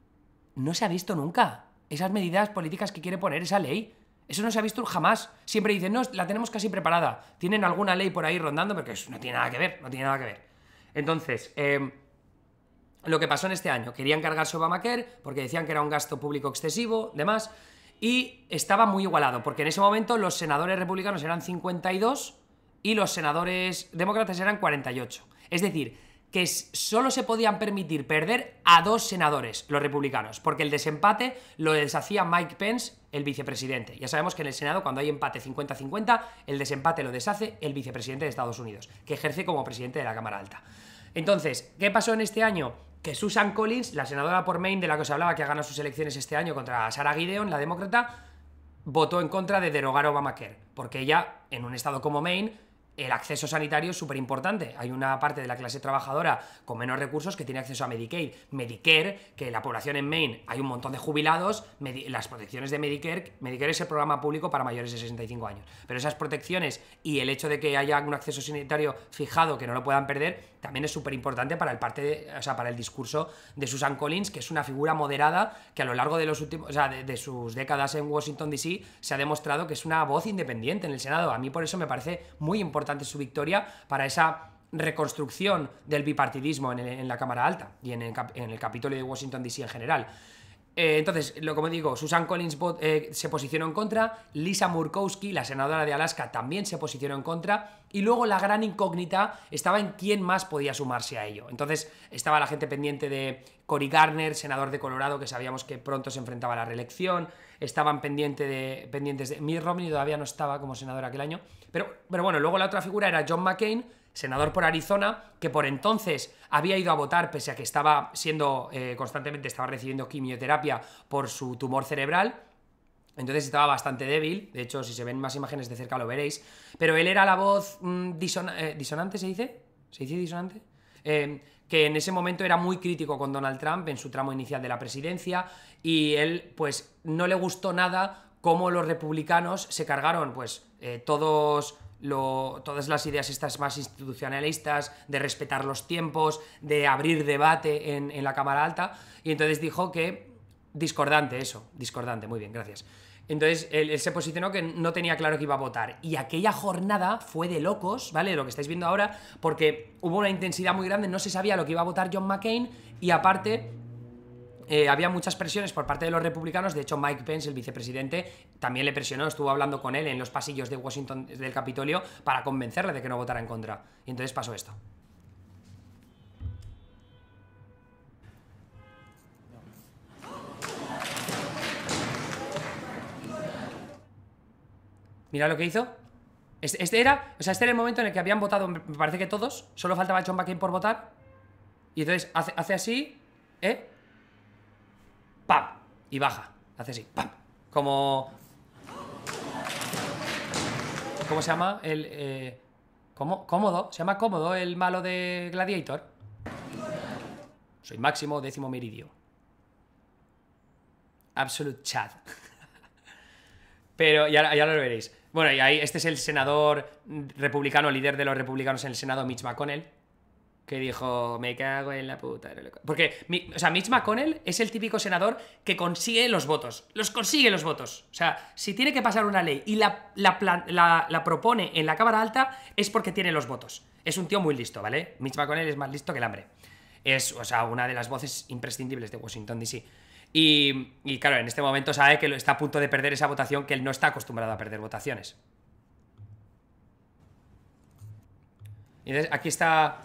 No se ha visto nunca esas medidas políticas que quiere poner esa ley. Eso no se ha visto jamás. Siempre dicen, no, la tenemos casi preparada. Tienen alguna ley por ahí rondando, porque eso no tiene nada que ver, no tiene nada que ver. Entonces, lo que pasó en este año, querían cargarse Obamacare porque decían que era un gasto público excesivo, demás, y estaba muy igualado, porque en ese momento los senadores republicanos eran 52 y los senadores demócratas eran 48. Es decir, que solo se podían permitir perder a 2 senadores, los republicanos, porque el desempate lo deshacía Mike Pence, el vicepresidente. Ya sabemos que en el Senado, cuando hay empate 50-50, el desempate lo deshace el vicepresidente de Estados Unidos, que ejerce como presidente de la Cámara Alta. Entonces, ¿qué pasó en este año? que Susan Collins, la senadora por Maine de la que os hablaba, que ha ganado sus elecciones este año contra Sarah Gideon, la demócrata, votó en contra de derogar Obamacare, porque ella, en un estado como Maine, el acceso sanitario es súper importante. Hay una parte de la clase trabajadora con menos recursos que tiene acceso a Medicaid. Medicare, que la población en Maine, hay un montón de jubilados, las protecciones de Medicare es el programa público para mayores de 65 años. Pero esas protecciones y el hecho de que haya un acceso sanitario fijado que no lo puedan perder, también es súper importante para para el discurso de Susan Collins, que es una figura moderada que a lo largo de los últimos, de sus décadas en Washington DC se ha demostrado que es una voz independiente en el Senado. A mí por eso me parece muy importante su victoria para esa reconstrucción del bipartidismo en la Cámara Alta y en el Capitolio de Washington DC en general. Entonces, como digo, Susan Collins se posicionó en contra, Lisa Murkowski, la senadora de Alaska, también se posicionó en contra, y luego la gran incógnita estaba en quién más podía sumarse a ello. Entonces estaba la gente pendiente de Cory Gardner, senador de Colorado, que sabíamos que pronto se enfrentaba a la reelección, estaban pendientes de Mitt Romney, todavía no estaba como senador aquel año, pero bueno, luego la otra figura era John McCain, senador por Arizona, que por entonces había ido a votar pese a que estaba siendo constantemente estaba recibiendo quimioterapia por su tumor cerebral. Entonces estaba bastante débil. De hecho, si se ven más imágenes de cerca lo veréis. Pero él era la voz disonante, ¿se dice? ¿Se dice disonante? Que en ese momento era muy crítico con Donald Trump en su tramo inicial de la presidencia, y él pues no le gustó nada cómo los republicanos se cargaron pues todas las ideas estas más institucionalistas, de respetar los tiempos, de abrir debate en la Cámara Alta, y entonces dijo que discordante, muy bien, gracias. Entonces él se posicionó que no tenía claro que iba a votar, y aquella jornada fue de locos, ¿vale? Lo que estáis viendo ahora, porque hubo una intensidad muy grande, no se sabía lo que iba a votar John McCain, y aparte había muchas presiones por parte de los republicanos. De hecho, Mike Pence, el vicepresidente, también le presionó, estuvo hablando con él en los pasillos de Washington, del Capitolio, para convencerle de que no votara en contra, y entonces pasó esto. Mira lo que hizo. Este era el momento en el que habían votado, me parece que todos, solo faltaba John McCain por votar, y entonces hace así, ¡pam! Y baja, hace así, ¡pam! ¿Cómo se llama? Cómodo, se llama Cómodo el malo de Gladiator. Soy Máximo Décimo Meridio. Absolute Chad. Pero ya lo veréis. Bueno, y ahí este es el senador republicano, líder de los republicanos en el Senado, Mitch McConnell, que dijo, me cago en la puta. Porque, Mitch McConnell es el típico senador que consigue los votos. Consigue los votos. O sea, si tiene que pasar una ley y la propone en la Cámara Alta, es porque tiene los votos. Es un tío muy listo, ¿vale? Mitch McConnell es más listo que el hambre. Es, una de las voces imprescindibles de Washington DC. Y claro, en este momento sabe que está a punto de perder esa votación, que él no está acostumbrado a perder votaciones. Y entonces, aquí está...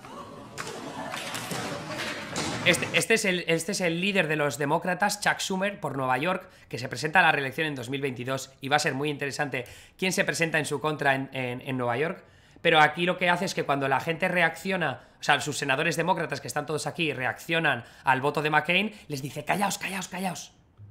Este es el líder de los demócratas, Chuck Schumer, por Nueva York, que se presenta a la reelección en 2022, y va a ser muy interesante quién se presenta en su contra en Nueva York. Pero aquí lo que hace es que cuando la gente reacciona, sus senadores demócratas que están todos aquí reaccionan al voto de McCain, les dice, callaos, callaos, callaos.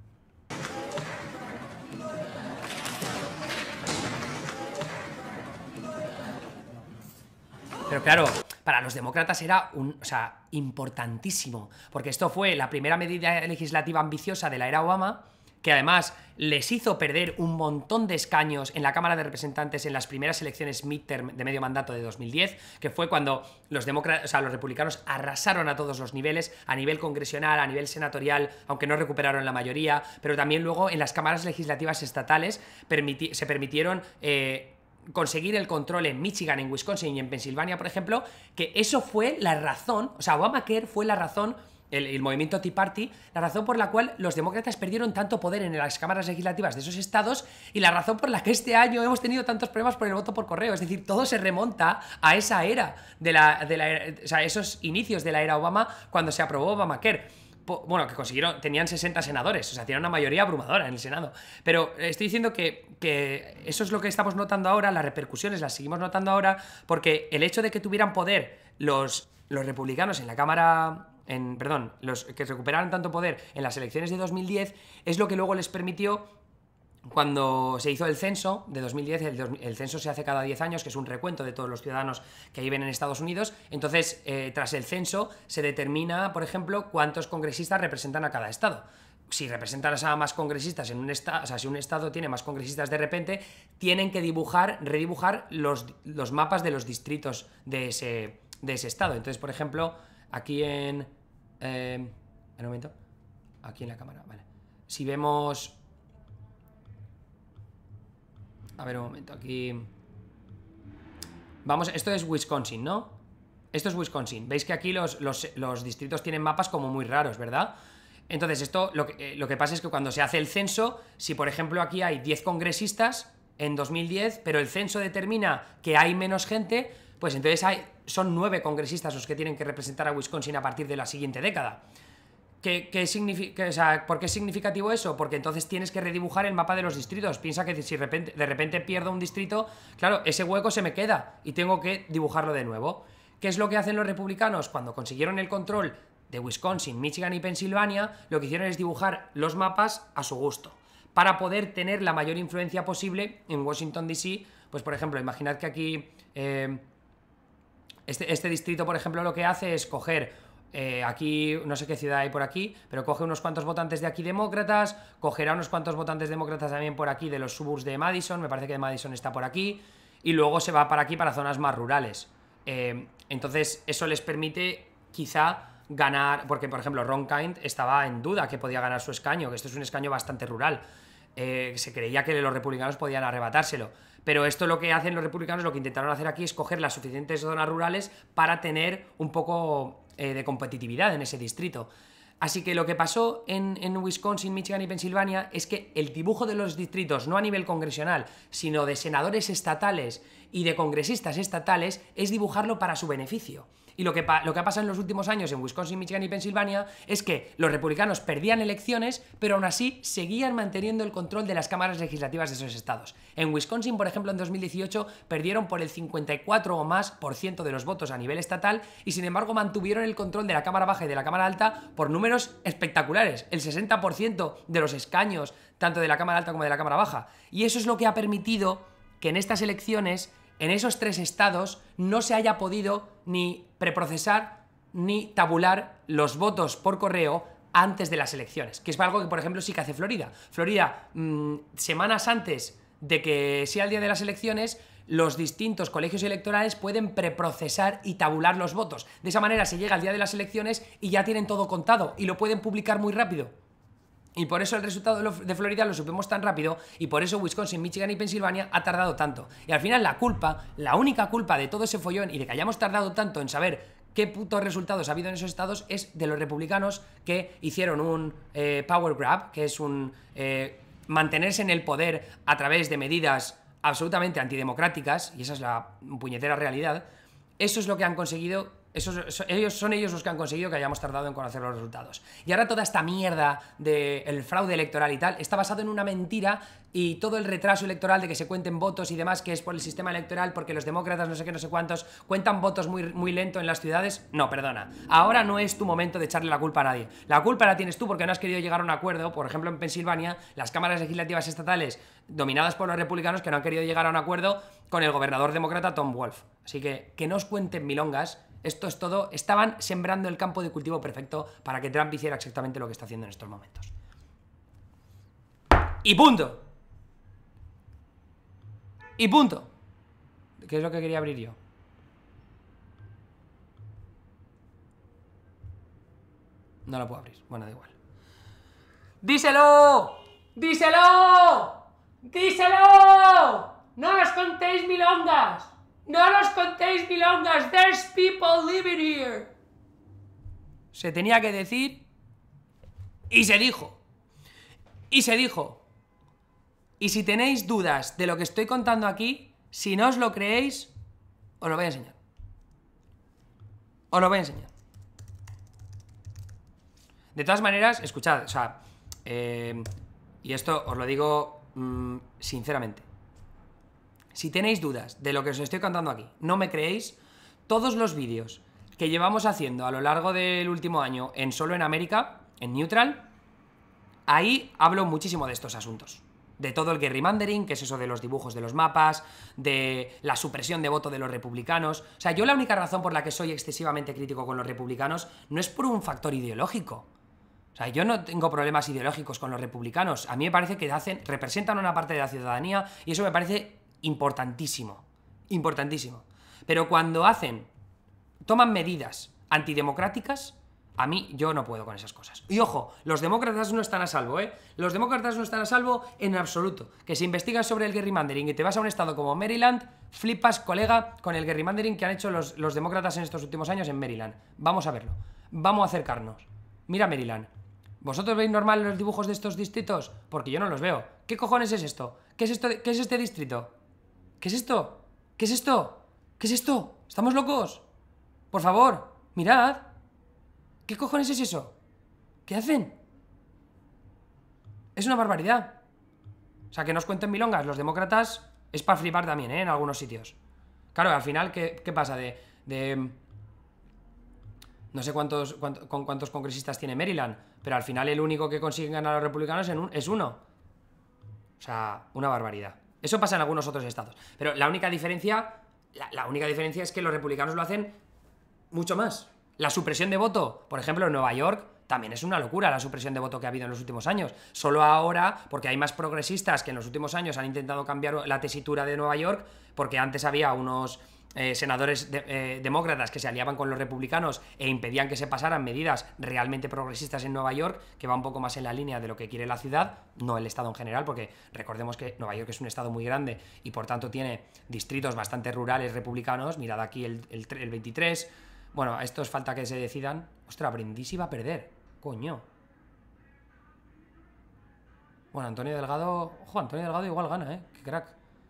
Pero claro, para los demócratas era importantísimo, porque esto fue la primera medida legislativa ambiciosa de la era Obama, que además les hizo perder un montón de escaños en la Cámara de Representantes en las primeras elecciones midterm de medio mandato de 2010, que fue cuando los republicanos arrasaron a todos los niveles, a nivel congresional, a nivel senatorial, aunque no recuperaron la mayoría, pero también luego en las cámaras legislativas estatales se permitieron conseguir el control en Michigan, en Wisconsin y en Pensilvania, por ejemplo, que eso fue la razón, Obamacare fue la razón, el movimiento Tea Party, la razón por la cual los demócratas perdieron tanto poder en las cámaras legislativas de esos estados, y la razón por la que este año hemos tenido tantos problemas por el voto por correo. Es decir, todo se remonta a esa era esos inicios de la era Obama, cuando se aprobó Obamacare. Bueno, que tenían 60 senadores, tenían una mayoría abrumadora en el Senado. Pero estoy diciendo que eso es lo que estamos notando ahora, las repercusiones las seguimos notando ahora, porque el hecho de que tuvieran poder los republicanos en la Cámara perdón, los que recuperaron tanto poder en las elecciones de 2010 es lo que luego les permitió, cuando se hizo el censo de 2010, el censo se hace cada 10 años, que es un recuento de todos los ciudadanos que viven en Estados Unidos. Entonces, tras el censo se determina, por ejemplo, cuántos congresistas representan a cada estado. Si representan a más congresistas en un estado, o sea, si un estado tiene más congresistas de repente, tienen que redibujar los mapas de los distritos de ese estado. Entonces, por ejemplo, aquí en un momento, aquí en la cámara, vale. Si vemos, a ver un momento, aquí vamos, esto es Wisconsin, ¿no? Esto es Wisconsin. Veis que aquí los distritos tienen mapas como muy raros, ¿verdad? Entonces, esto lo que pasa es que cuando se hace el censo, si por ejemplo aquí hay 10 congresistas en 2010, pero el censo determina que hay menos gente, pues entonces son 9 congresistas los que tienen que representar a Wisconsin a partir de la siguiente década. ¿Qué significa, o sea, ¿por qué es significativo eso? Porque entonces tienes que redibujar el mapa de los distritos. Piensa que si de repente pierdo un distrito, claro, ese hueco se me queda y tengo que dibujarlo de nuevo. ¿Qué es lo que hacen los republicanos? Cuando consiguieron el control de Wisconsin, Michigan y Pensilvania, lo que hicieron es dibujar los mapas a su gusto, para poder tener la mayor influencia posible en Washington DC. Pues por ejemplo, imaginad que aquí este distrito, por ejemplo, lo que hace es coger aquí, no sé qué ciudad hay por aquí, pero coge unos cuantos votantes de aquí demócratas, cogerá unos cuantos votantes demócratas también por aquí de los suburbs de Madison, me parece que Madison está por aquí, y luego se va para aquí, para zonas más rurales. Entonces eso les permite quizá ganar, porque por ejemplo Ron Kind estaba en duda que podía ganar su escaño, que esto es un escaño bastante rural. Se creía que los republicanos podían arrebatárselo, pero esto lo que hacen los republicanos, lo que intentaron hacer aquí es coger las suficientes zonas rurales para tener un poco de competitividad en ese distrito. Así que lo que pasó en Wisconsin, Michigan y Pensilvania es que el dibujo de los distritos, no a nivel congresional, sino de senadores estatales y de congresistas estatales, es dibujarlo para su beneficio. Y lo que ha pasado en los últimos años en Wisconsin, Michigan y Pensilvania es que los republicanos perdían elecciones, pero aún así seguían manteniendo el control de las cámaras legislativas de esos estados. En Wisconsin, por ejemplo, en 2018 perdieron por el 54 o más % de los votos a nivel estatal y sin embargo mantuvieron el control de la Cámara Baja y de la Cámara Alta por números espectaculares, el 60% de los escaños tanto de la Cámara Alta como de la Cámara Baja. Y eso es lo que ha permitido que en estas elecciones, en esos 3 estados, no se haya podido ni preprocesar ni tabular los votos por correo antes de las elecciones, que es algo que por ejemplo sí que hace Florida. Florida, semanas antes de que sea el día de las elecciones, los distintos colegios electorales pueden preprocesar y tabular los votos. De esa manera se llega al día de las elecciones y ya tienen todo contado y lo pueden publicar muy rápido. Y por eso el resultado de Florida lo supimos tan rápido y por eso Wisconsin, Michigan y Pensilvania ha tardado tanto. Y al final la única culpa de todo ese follón y de que hayamos tardado tanto en saber qué putos resultados ha habido en esos estados es de los republicanos que hicieron un power grab, que es un mantenerse en el poder a través de medidas absolutamente antidemocráticas, y esa es la puñetera realidad. Eso es lo que han conseguido. Son ellos los que han conseguido que hayamos tardado en conocer los resultados. Y ahora toda esta mierda del fraude electoral y tal está basado en una mentira, y todo el retraso electoral de que se cuenten votos y demás, que es por el sistema electoral, porque los demócratas no sé qué, no sé cuántos, cuentan votos muy lento en las ciudades. No, perdona. Ahora no es tu momento de echarle la culpa a nadie. La culpa la tienes tú porque no has querido llegar a un acuerdo. Por ejemplo, en Pensilvania, las cámaras legislativas estatales dominadas por los republicanos que no han querido llegar a un acuerdo con el gobernador demócrata Tom Wolf. Así que no os cuenten milongas. Esto es todo. Estaban sembrando el campo de cultivo perfecto para que Trump hiciera exactamente lo que está haciendo en estos momentos. ¡Y punto! ¡Y punto! ¿Qué es lo que quería abrir yo? No lo puedo abrir. Bueno, da igual. ¡Díselo! ¡Díselo! ¡Díselo! ¡No nos contéis milongas! ¡No nos contéis milongas! ¡There's people living here! Se tenía que decir y se dijo. Y se dijo. Y si tenéis dudas de lo que estoy contando aquí, si no os lo creéis, os lo voy a enseñar. Os lo voy a enseñar. De todas maneras, escuchad, o sea, y esto os lo digo sinceramente. Si tenéis dudas de lo que os estoy contando aquí, no me creéis, todos los vídeos que llevamos haciendo a lo largo del último año solo en América, en Neutral, ahí hablo muchísimo de estos asuntos. De todo el gerrymandering, que es eso de los dibujos de los mapas, de la supresión de voto de los republicanos. O sea, yo la única razón por la que soy excesivamente crítico con los republicanos no es por un factor ideológico. O sea, yo no tengo problemas ideológicos con los republicanos. A mí me parece que representan una parte de la ciudadanía y eso me parece importantísimo. Importantísimo. Pero cuando toman medidas antidemocráticas, a mí yo no puedo con esas cosas. Y ojo, los demócratas no están a salvo, ¿eh? Los demócratas no están a salvo en absoluto. Que si investigas sobre el gerrymandering y te vas a un estado como Maryland, flipas, colega, con el gerrymandering que han hecho los demócratas en estos últimos años en Maryland. Vamos a verlo. Vamos a acercarnos. Mira Maryland. ¿Vosotros veis normal los dibujos de estos distritos? Porque yo no los veo. ¿Qué cojones es esto? ¿Qué es esto? ¿Qué es este distrito? ¿Qué es esto? ¿Qué es esto? ¿Qué es esto? ¿Estamos locos? Por favor, mirad. ¿Qué cojones es eso? ¿Qué hacen? Es una barbaridad. O sea, que nos cuenten milongas. Los demócratas es para flipar también, ¿eh? En algunos sitios. Claro, al final, ¿qué pasa? No sé cuántos congresistas tiene Maryland, pero al final el único que consiguen ganar a los republicanos es uno. O sea, una barbaridad. Eso pasa en algunos otros estados. Pero la única diferencia es que los republicanos lo hacen mucho más. La supresión de voto, por ejemplo, en Nueva York, también es una locura la supresión de voto que ha habido en los últimos años. Solo ahora, porque hay más progresistas que en los últimos años han intentado cambiar la tesitura de Nueva York, porque antes había unos senadores demócratas que se aliaban con los republicanos e impedían que se pasaran medidas realmente progresistas en Nueva York, que va un poco más en la línea de lo que quiere la ciudad, no el estado en general, porque recordemos que Nueva York es un estado muy grande y por tanto tiene distritos bastante rurales republicanos. Mirad aquí el 23. Bueno, a estos falta que se decidan. Ostras, Brindisi va a perder. Coño. Bueno, Antonio Delgado... Ojo, Antonio Delgado igual gana, qué crack.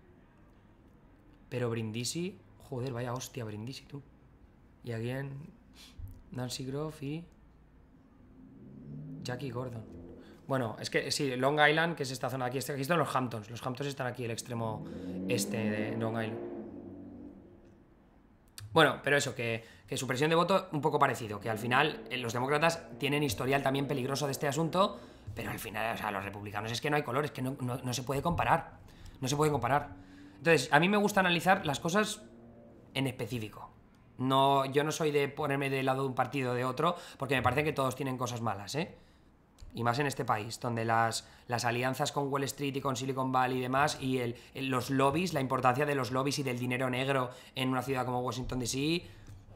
Pero Brindisi... Joder, vaya hostia, Brindisi, tú. Y aquí en... Nancy Grove y... Jackie Gordon. Bueno, es que sí, Long Island, que es esta zona de aquí. Aquí están los Hamptons. Los Hamptons están aquí, el extremo este de Long Island. Bueno, pero eso, que supresión de voto un poco parecido, que al final los demócratas tienen historial también peligroso de este asunto, pero al final, o sea, los republicanos es que no hay colores, que no se puede comparar. No se puede comparar. Entonces, a mí me gusta analizar las cosas en específico. No, yo no soy de ponerme del lado de un partido o de otro, porque me parece que todos tienen cosas malas, ¿eh? Y más en este país, donde las alianzas con Wall Street y con Silicon Valley y demás, y los lobbies, la importancia de los lobbies y del dinero negro en una ciudad como Washington DC...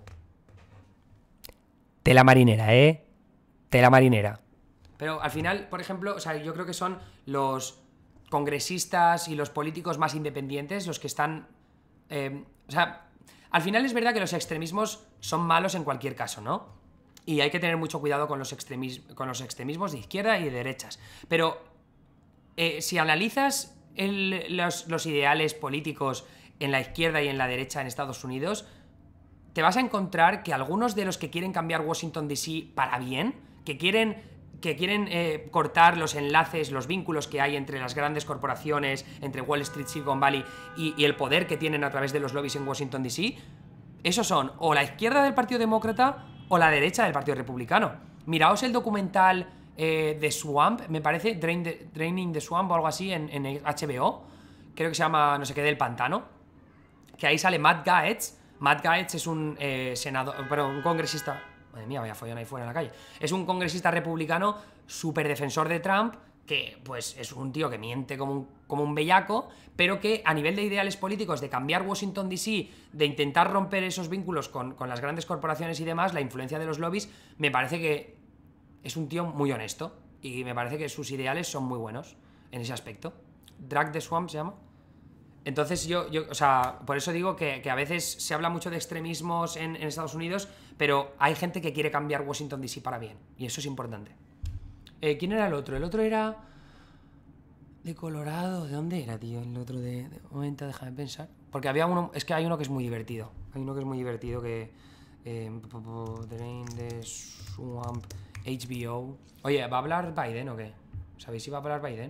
Tela marinera, ¿eh? Tela marinera. Pero al final, por ejemplo, o sea, yo creo que son los congresistas y los políticos más independientes los que están... o sea, al final es verdad que los extremismos son malos en cualquier caso, ¿no? Y hay que tener mucho cuidado con los extremismos de izquierda y de derechas. Pero si analizas los ideales políticos en la izquierda y en la derecha en Estados Unidos, te vas a encontrar que algunos de los que quieren cambiar Washington DC para bien, que quieren cortar los enlaces, los vínculos que hay entre las grandes corporaciones, entre Wall Street, Silicon Valley y el poder que tienen a través de los lobbies en Washington DC, esos son o la izquierda del Partido Demócrata o la derecha del Partido Republicano. Miraos el documental The Swamp, me parece, Draining the Swamp o algo así en HBO, creo que se llama no sé qué del pantano, que ahí sale Matt Gaetz. Matt Gaetz es un un congresista... Madre mía, vaya follón ahí fuera en la calle. Es un congresista republicano súper defensor de Trump, que pues es un tío que miente como un bellaco, pero que a nivel de ideales políticos, de cambiar Washington DC, de intentar romper esos vínculos con las grandes corporaciones y demás, la influencia de los lobbies, me parece que es un tío muy honesto y me parece que sus ideales son muy buenos en ese aspecto. Drag the Swamp se llama. Entonces yo o sea, por eso digo que a veces se habla mucho de extremismos en Estados Unidos, pero hay gente que quiere cambiar Washington DC para bien, y eso es importante. ¿Quién era el otro? El otro era de Colorado. ¿De dónde era, tío? El otro de... Un momento, déjame pensar. Porque había uno... Es que hay uno que es muy divertido. Hay uno que es muy divertido que... Drain the Swamp... HBO... Oye, ¿va a hablar Biden o qué? ¿Sabéis si va a hablar Biden?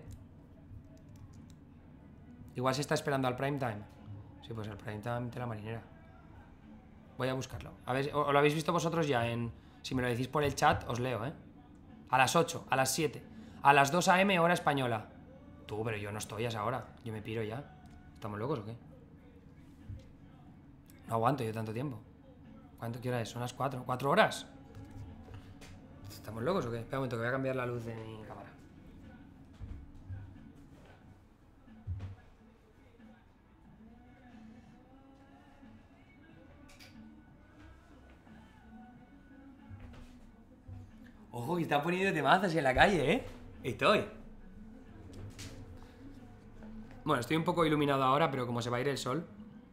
Igual se está esperando al prime time. Sí, pues el prime time de la marinera. Voy a buscarlo. A ver, ¿o lo habéis visto vosotros ya en...? Si me lo decís por el chat, os leo, ¿eh? A las 8, a las 7, a las 2 AM, hora española. Tú, pero yo no estoy a esa hora. Yo me piro ya. ¿Estamos locos o qué? No aguanto yo tanto tiempo. ¿Qué hora es? Son las 4. ¿4 horas? ¿Estamos locos o qué? Espera un momento que voy a cambiar la luz de mi cámara. Ojo, que están poniendo temazos en la calle, ¿eh? Estoy. Bueno, estoy un poco iluminado ahora, pero como se va a ir el sol.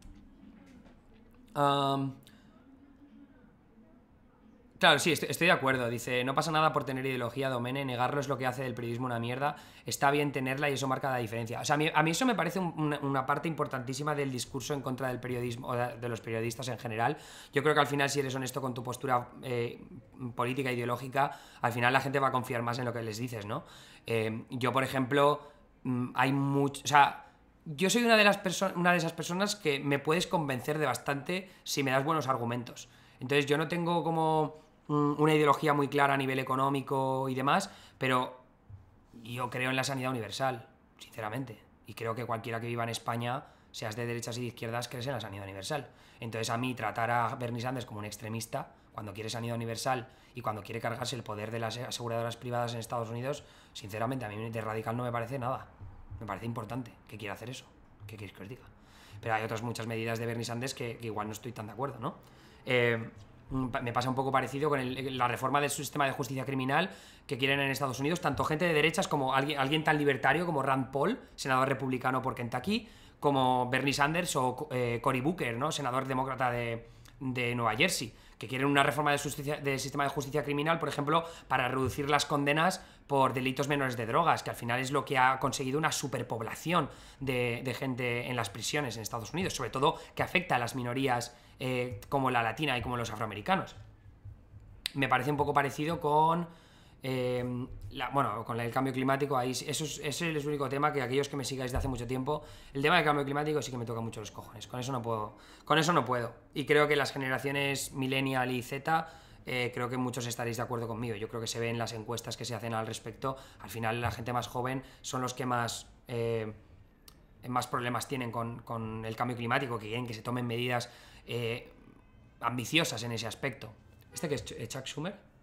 Claro, sí, estoy de acuerdo. Dice, no pasa nada por tener ideología, Domene, negarlo es lo que hace del periodismo una mierda. Está bien tenerla y eso marca la diferencia. O sea, a mí eso me parece una parte importantísima del discurso en contra del periodismo, o de los periodistas en general. Yo creo que al final, si eres honesto con tu postura política, ideológica, al final la gente va a confiar más en lo que les dices, ¿no? Yo, por ejemplo, hay mucho... O sea, yo soy una de esas personas que me puedes convencer de bastante si me das buenos argumentos. Entonces yo no tengo como una ideología muy clara a nivel económico y demás, pero yo creo en la sanidad universal, sinceramente. Y creo que cualquiera que viva en España, seas de derechas y de izquierdas, crees en la sanidad universal. Entonces a mí tratar a Bernie Sanders como un extremista, cuando quiere sanidad universal y cuando quiere cargarse el poder de las aseguradoras privadas en Estados Unidos, sinceramente a mí de radical no me parece nada. Me parece importante que quiera hacer eso. ¿Qué queréis que os diga? Pero hay otras muchas medidas de Bernie Sanders que igual no estoy tan de acuerdo, ¿no? Me pasa un poco parecido con la reforma del sistema de justicia criminal que quieren en Estados Unidos, tanto gente de derechas como alguien tan libertario como Rand Paul, senador republicano por Kentucky, como Bernie Sanders o Cory Booker, ¿no? Senador demócrata de Nueva Jersey, que quieren una reforma del sistema de justicia criminal, por ejemplo, para reducir las condenas por delitos menores de drogas, que al final es lo que ha conseguido una superpoblación de gente en las prisiones en Estados Unidos, sobre todo que afecta a las minorías como la latina y como los afroamericanos. Me parece un poco parecido con con el cambio climático. Ahí ese es el único tema que aquellos que me sigáis de hace mucho tiempo, el tema del cambio climático sí que me toca mucho los cojones. Con eso no puedo. Y creo que las generaciones millennial y Z, creo que muchos estaréis de acuerdo conmigo. Yo creo que se ve en las encuestas que se hacen al respecto. Al final la gente más joven son los que más problemas tienen con el cambio climático, que quieren que se tomen medidas ambiciosas en ese aspecto. ¿Este que es Chuck Schumer?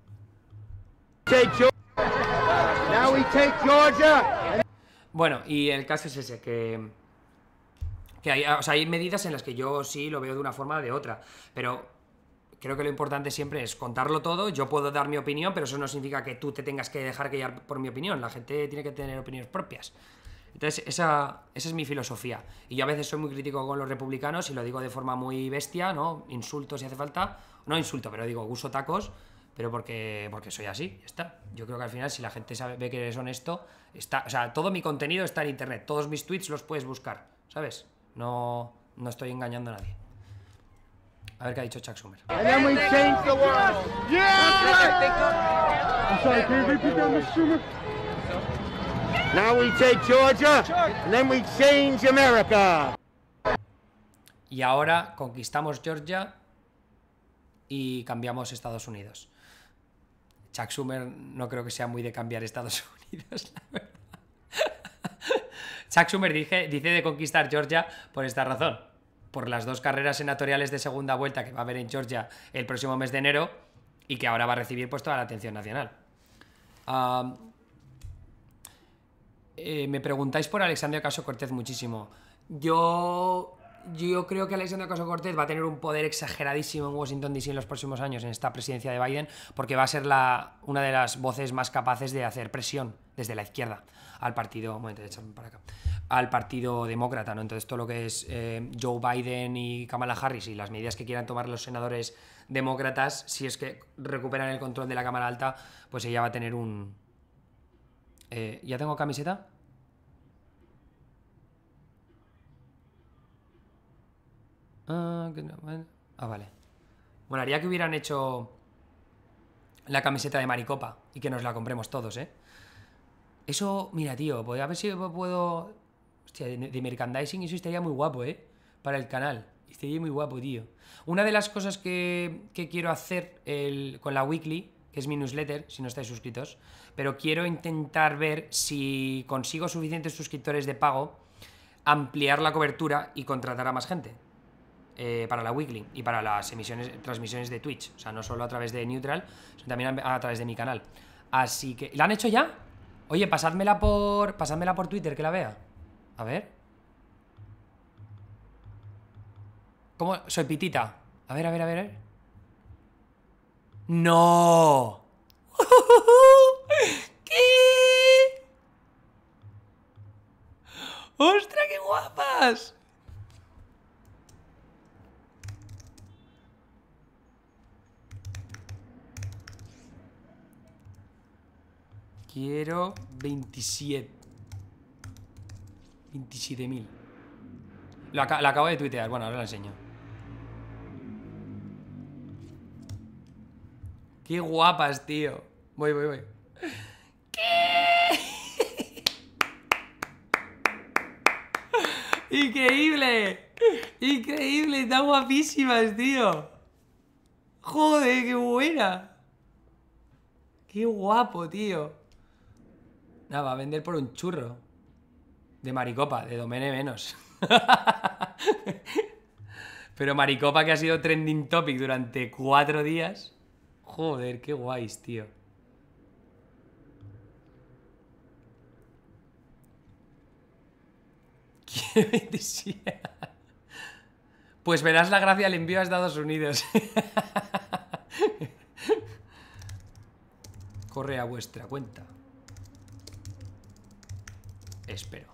Bueno, y el caso es ese, que hay medidas en las que yo sí lo veo de una forma o de otra, pero creo que lo importante siempre es contarlo todo. Yo puedo dar mi opinión, pero eso no significa que tú te tengas que dejar guiar por mi opinión. La gente tiene que tener opiniones propias. Entonces, esa es mi filosofía. Y yo a veces soy muy crítico con los republicanos y lo digo de forma muy bestia, ¿no? Insulto si hace falta. No insulto, pero digo, uso tacos, pero porque soy así, ya está. Yo creo que al final, si la gente ve que eres honesto, o sea, todo mi contenido está en internet, todos mis tweets los puedes buscar, ¿sabes? No estoy engañando a nadie. A ver qué ha dicho Chuck Schumer. And then we change the world. Yeah! I'm sorry, can you repeat that, Mr. Schumer? Now we take Georgia, and then we change America. Y ahora conquistamos Georgia y cambiamos Estados Unidos. Chuck Schumer no creo que sea muy de cambiar Estados Unidos, la verdad. Chuck Schumer dice de conquistar Georgia por esta razón. Por las 2 carreras senatoriales de segunda vuelta que va a haber en Georgia el próximo mes de enero y que ahora va a recibir pues toda la atención nacional. Me preguntáis por Alexandria Ocasio-Cortez muchísimo. Yo creo que Alexandria Ocasio-Cortez va a tener un poder exageradísimo en Washington DC en los próximos años, en esta presidencia de Biden, porque va a ser una de las voces más capaces de hacer presión desde la izquierda al partido, al partido demócrata, ¿no? Entonces todo lo que es Joe Biden y Kamala Harris y las medidas que quieran tomar los senadores demócratas, si es que recuperan el control de la Cámara Alta, pues ella va a tener un... ¿Ya tengo camiseta? Vale. Molaría que hubieran hecho la camiseta de Maricopa y que nos la compremos todos, ¿eh? Eso, mira, tío, pues a ver si puedo... Hostia, de merchandising, eso estaría muy guapo, ¿eh? Para el canal. Estoy muy guapo, tío. Una de las cosas que quiero hacer con la Weekly, que es mi newsletter, si no estáis suscritos, pero quiero intentar ver si consigo suficientes suscriptores de pago, ampliar la cobertura y contratar a más gente para la Weekly y para las transmisiones de Twitch. O sea, no solo a través de Neutral, sino también a través de mi canal. Así que... ¿La han hecho ya? Oye, pasádmela por Twitter, que la vea. A ver. ¿Cómo? Soy Pitita. A ver. ¡No! ¿Qué? ¡Ostras, qué guapas! Quiero 27.000. La acabo de tuitear. Bueno, ahora la enseño. Qué guapas, tío. Voy. ¿Qué? ¡Increíble! Están guapísimas, tío. Joder, qué buena. Qué guapo, tío. Nada, va a vender por un churro. De Maricopa, de Domene menos. Pero Maricopa, que ha sido trending topic durante 4 días. Joder, qué guays, tío. Quiero 27. Pues verás la gracia al envío a Estados Unidos. Corre a vuestra cuenta. Espero.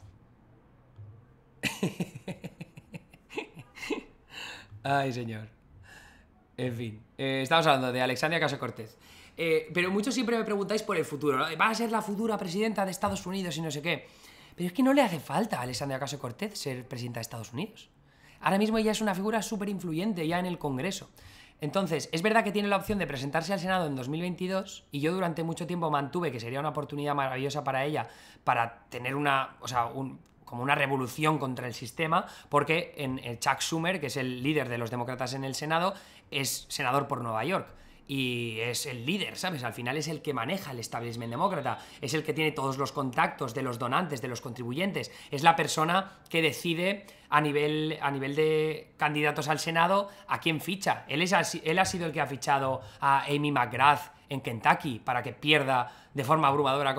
Ay, señor. En fin, estamos hablando de Alexandria Ocasio-Cortez. Pero muchos siempre me preguntáis por el futuro, ¿no? Va a ser la futura presidenta de Estados Unidos y no sé qué. Pero es que no le hace falta a Alexandria Ocasio-Cortez ser presidenta de Estados Unidos. Ahora mismo ella es una figura súper influyente ya en el Congreso. Entonces, es verdad que tiene la opción de presentarse al Senado en 2022 y yo durante mucho tiempo mantuve que sería una oportunidad maravillosa para ella para tener como una revolución contra el sistema, porque Chuck Schumer, que es el líder de los demócratas en el Senado, es senador por Nueva York. Y es el líder, ¿sabes? Al final es el que maneja el establishment demócrata, es el que tiene todos los contactos de los donantes, de los contribuyentes, es la persona que decide a nivel de candidatos al Senado a quién ficha. Él ha sido el que ha fichado a Amy McGrath en Kentucky para que pierda de forma abrumadora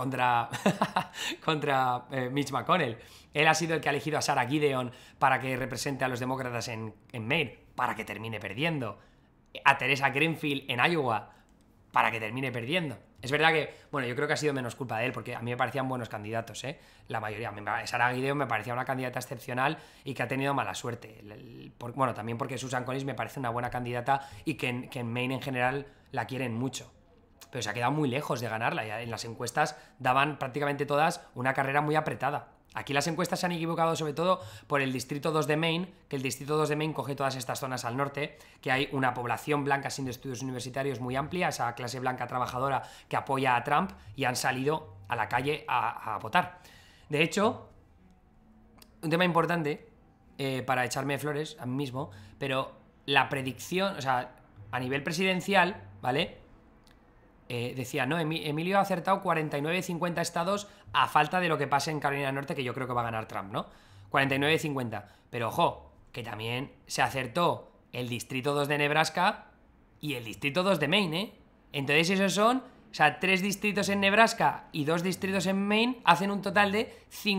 contra Mitch McConnell. Él ha sido el que ha elegido a Sarah Gideon para que represente a los demócratas en Maine, para que termine perdiendo. A Teresa Greenfield en Iowa para que termine perdiendo. Es verdad que, bueno, yo creo que ha sido menos culpa de él, porque a mí me parecían buenos candidatos, ¿eh? La mayoría. Sarah Gideon me parecía una candidata excepcional y que ha tenido mala suerte. Bueno, también porque Susan Collins me parece una buena candidata y que en Maine en general la quieren mucho. Pero se ha quedado muy lejos de ganarla. Ya en las encuestas daban prácticamente todas una carrera muy apretada. Aquí las encuestas se han equivocado sobre todo por el Distrito 2 de Maine, que el Distrito 2 de Maine coge todas estas zonas al norte, que hay una población blanca sin estudios universitarios muy amplia, esa clase blanca trabajadora que apoya a Trump, y han salido a la calle a votar. De hecho, un tema importante para echarme flores a mí mismo, pero la predicción, o sea, a nivel presidencial, ¿vale? Decía, no, Emilio ha acertado 49 de 50 estados a falta de lo que pase en Carolina del Norte, que yo creo que va a ganar Trump, ¿no? 49 de 50. Pero ojo, que también se acertó el Distrito 2 de Nebraska y el Distrito 2 de Maine, ¿eh? Entonces esos son, o sea, 3 distritos en Nebraska y 2 distritos en Maine hacen un total de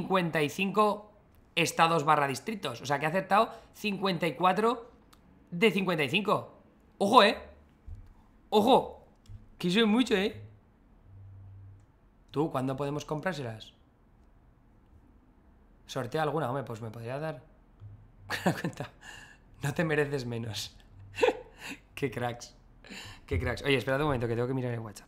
55 estados / distritos. O sea, que ha acertado 54 de 55. ¡Ojo, ¡Ojo! Que eso es mucho, ¿eh? ¿Tú cuándo podemos comprárselas? ¿Sortea alguna? Hombre, pues me podría dar una cuenta. No te mereces menos. Qué cracks. Qué cracks. Oye, esperad un momento que tengo que mirar el WhatsApp.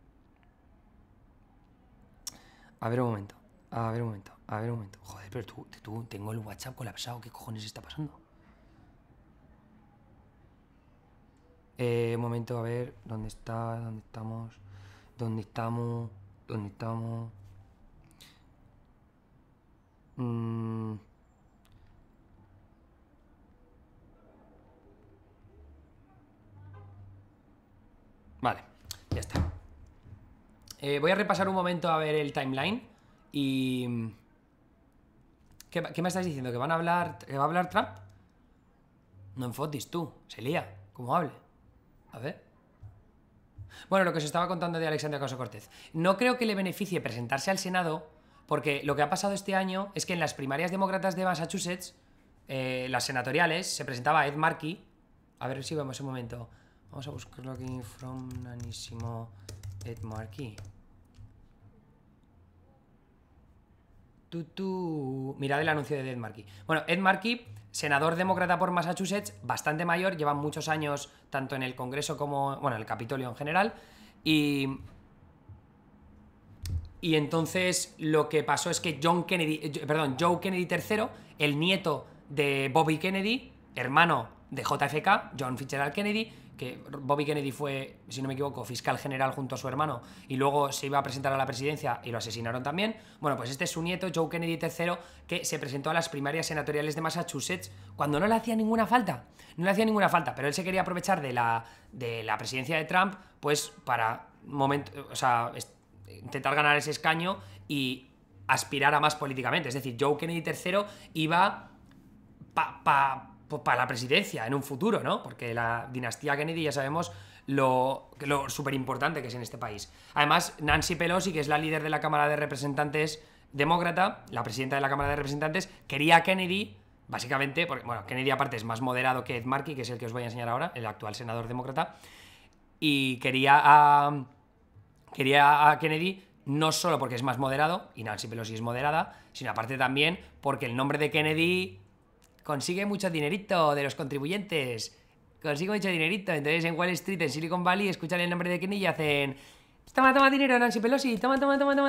A ver un momento. Joder, pero tú tengo el WhatsApp colapsado. ¿Qué cojones está pasando? Un momento, a ver, ¿dónde está? ¿Dónde estamos? Voy a repasar un momento a ver el timeline y... ¿Qué me estás diciendo? ¿Que va a hablar Trump? No enfotis tú, se lía, como hable. A ver. Bueno, lo que os estaba contando de Alexandria Ocasio-Cortez. No creo que le beneficie presentarse al Senado, porque lo que ha pasado este año es que en las primarias demócratas de Massachusetts, las senatoriales, se presentaba Ed Markey. A ver si vemos un momento. Vamos a buscarlo aquí. From nanísimo Ed Markey. Mirad el anuncio de Ed Markey. Bueno, Ed Markey, senador demócrata por Massachusetts, bastante mayor, lleva muchos años tanto en el Congreso como, bueno, en el Capitolio en general, y entonces lo que pasó es que Joe Kennedy III, el nieto de Bobby Kennedy, hermano de JFK, John Fitzgerald Kennedy, que Bobby Kennedy fue, si no me equivoco, fiscal general junto a su hermano y luego se iba a presentar a la presidencia y lo asesinaron también. Bueno, pues este es su nieto, Joe Kennedy III, que se presentó a las primarias senatoriales de Massachusetts cuando no le hacía ninguna falta. No le hacía ninguna falta, pero él se quería aprovechar de la presidencia de Trump, pues para intentar ganar ese escaño y aspirar a más políticamente. Es decir, Joe Kennedy III iba para la presidencia en un futuro, ¿no? Porque la dinastía Kennedy ya sabemos lo súper importante que es en este país. Además, Nancy Pelosi, que es la líder de la Cámara de Representantes demócrata, la presidenta de la Cámara de Representantes, quería a Kennedy, básicamente, porque, bueno, Kennedy aparte es más moderado que Ed Markey, que es el que os voy a enseñar ahora, el actual senador demócrata, y quería a Kennedy no solo porque es más moderado, y Nancy Pelosi es moderada, sino aparte también porque el nombre de Kennedy consigue mucho dinerito de los contribuyentes. Consigue mucho dinerito. Entonces en Wall Street, en Silicon Valley, escuchan el nombre de Kennedy y hacen... Toma dinero, Nancy Pelosi. Toma.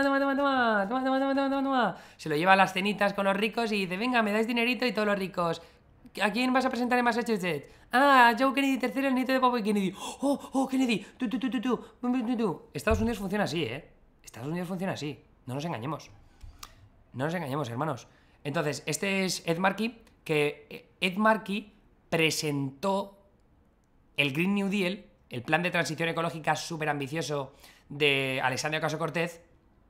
Se lo lleva a las cenitas con los ricos y dice, venga, me dais dinerito, y todos los ricos... ¿A quién vas a presentar en Massachusetts? Ah, Joe Kennedy III, el nieto de Bobby Kennedy. Oh, Kennedy. Tú. Estados Unidos funciona así, ¿eh? Estados Unidos funciona así. No nos engañemos. No nos engañemos, hermanos. Entonces, este es Ed Markey, que Ed Markey presentó el Green New Deal, el plan de transición ecológica súper ambicioso de Alexandria Ocasio-Cortez,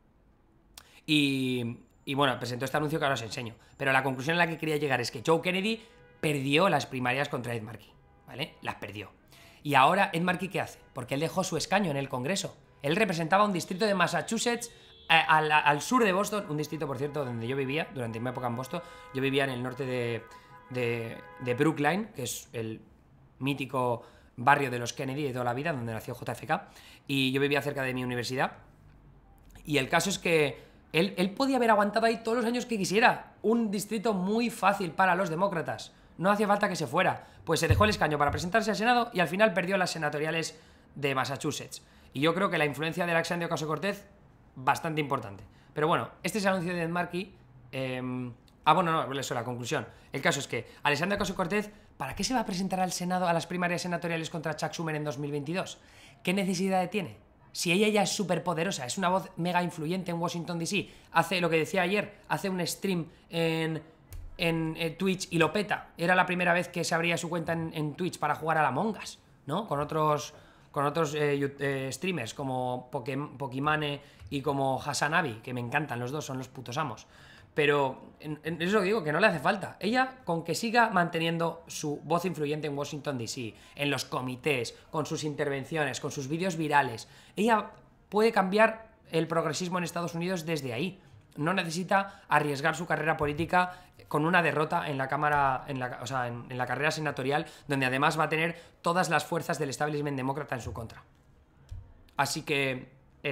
y bueno, presentó este anuncio que ahora os enseño. Pero la conclusión a la que quería llegar es que Joe Kennedy perdió las primarias contra Ed Markey, ¿vale? Las perdió. Y ahora, ¿Ed Markey qué hace? Porque él dejó su escaño en el Congreso. Él representaba un distrito de Massachusetts al sur de Boston, un distrito, por cierto, donde yo vivía durante mi época en Boston. Yo vivía en el norte de Brookline, que es el mítico barrio de los Kennedy de toda la vida, donde nació JFK, y yo vivía cerca de mi universidad. Y el caso es que él podía haber aguantado ahí todos los años que quisiera. Un distrito muy fácil para los demócratas. No hacía falta que se fuera. Pues se dejó el escaño para presentarse al Senado y al final perdió las senatoriales de Massachusetts. Y yo creo que la influencia de Alexandria Ocasio-Cortez bastante importante. Pero bueno, este es el anuncio de Ed Markey. Eso, la conclusión. El caso es que Alexandria Ocasio-Cortez, ¿para qué se va a presentar al Senado a las primarias senatoriales contra Chuck Schumer en 2022? ¿Qué necesidad tiene? Si ella ya es súper poderosa, es una voz mega influyente en Washington DC, hace lo que decía ayer, hace un stream en Twitch y lo peta. Era la primera vez que se abría su cuenta en Twitch para jugar a la Among Us, ¿no? Con otros streamers como Pokimane y como Hasanabi, que me encantan, los dos son los putos amos. Pero es lo que digo, que no le hace falta. Ella, con que siga manteniendo su voz influyente en Washington DC, en los comités, con sus intervenciones, con sus vídeos virales, ella puede cambiar el progresismo en Estados Unidos desde ahí. No necesita arriesgar su carrera política con una derrota en la Cámara, en la carrera senatorial, donde además va a tener todas las fuerzas del establishment demócrata en su contra. Así que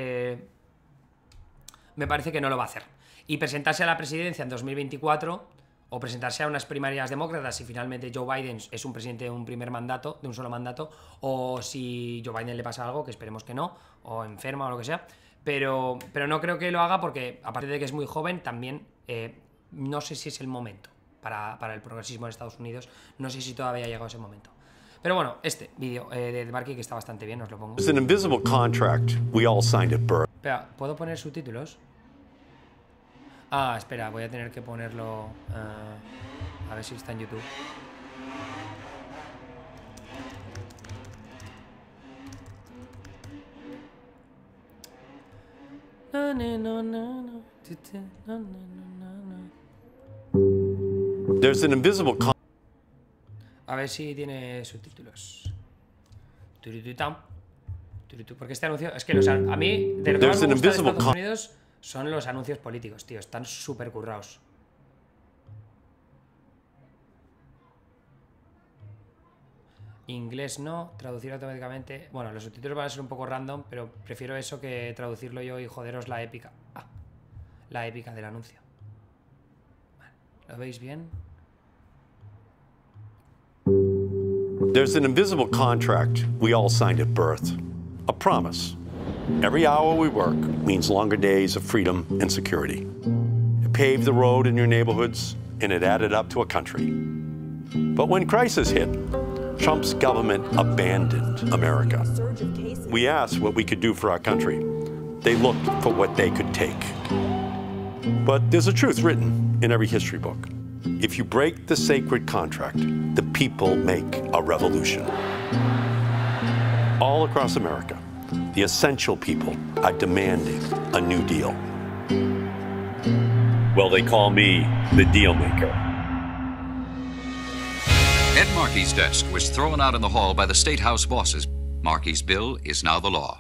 me parece que no lo va a hacer. Y presentarse a la presidencia en 2024 o presentarse a unas primarias demócratas si finalmente Joe Biden es un presidente de un primer mandato, de un solo mandato, o si Joe Biden le pasa algo, que esperemos que no, o enferma o lo que sea, pero no creo que lo haga porque, aparte de que es muy joven, también no sé si es el momento para el progresismo en Estados Unidos, no sé si todavía ha llegado ese momento. Pero bueno, este vídeo de Ed Markey, que está bastante bien, os lo pongo. It's an invisible contract we all signed at birth. Espera, ¿puedo poner subtítulos? Ah, espera, voy a tener que ponerlo... a ver si está en YouTube. There's an invisible A ver si tiene subtítulos. Porque este anuncio... Es que a mí, de lo que más me gusta de Estados Unidos son los anuncios políticos, tío. Están súper currados. Inglés no, traducir automáticamente... Bueno, los subtítulos van a ser un poco random, pero prefiero eso que traducirlo yo y joderos la épica. La épica del anuncio. Vale, ¿lo veis bien? There's an invisible contract we all signed at birth. A promise. Every hour we work means longer days of freedom and security. It paved the road in your neighborhoods, and it added up to a country. But when crisis hit, Trump's government abandoned America. We asked what we could do for our country. They looked for what they could take. But there's a truth written in every history book. If you break the sacred contract, the people make a revolution. All across America, the essential people are demanding a new deal. Well, they call me the deal maker. Ed Markey's desk was thrown out in the hall by the State House bosses. Markey's bill is now the law.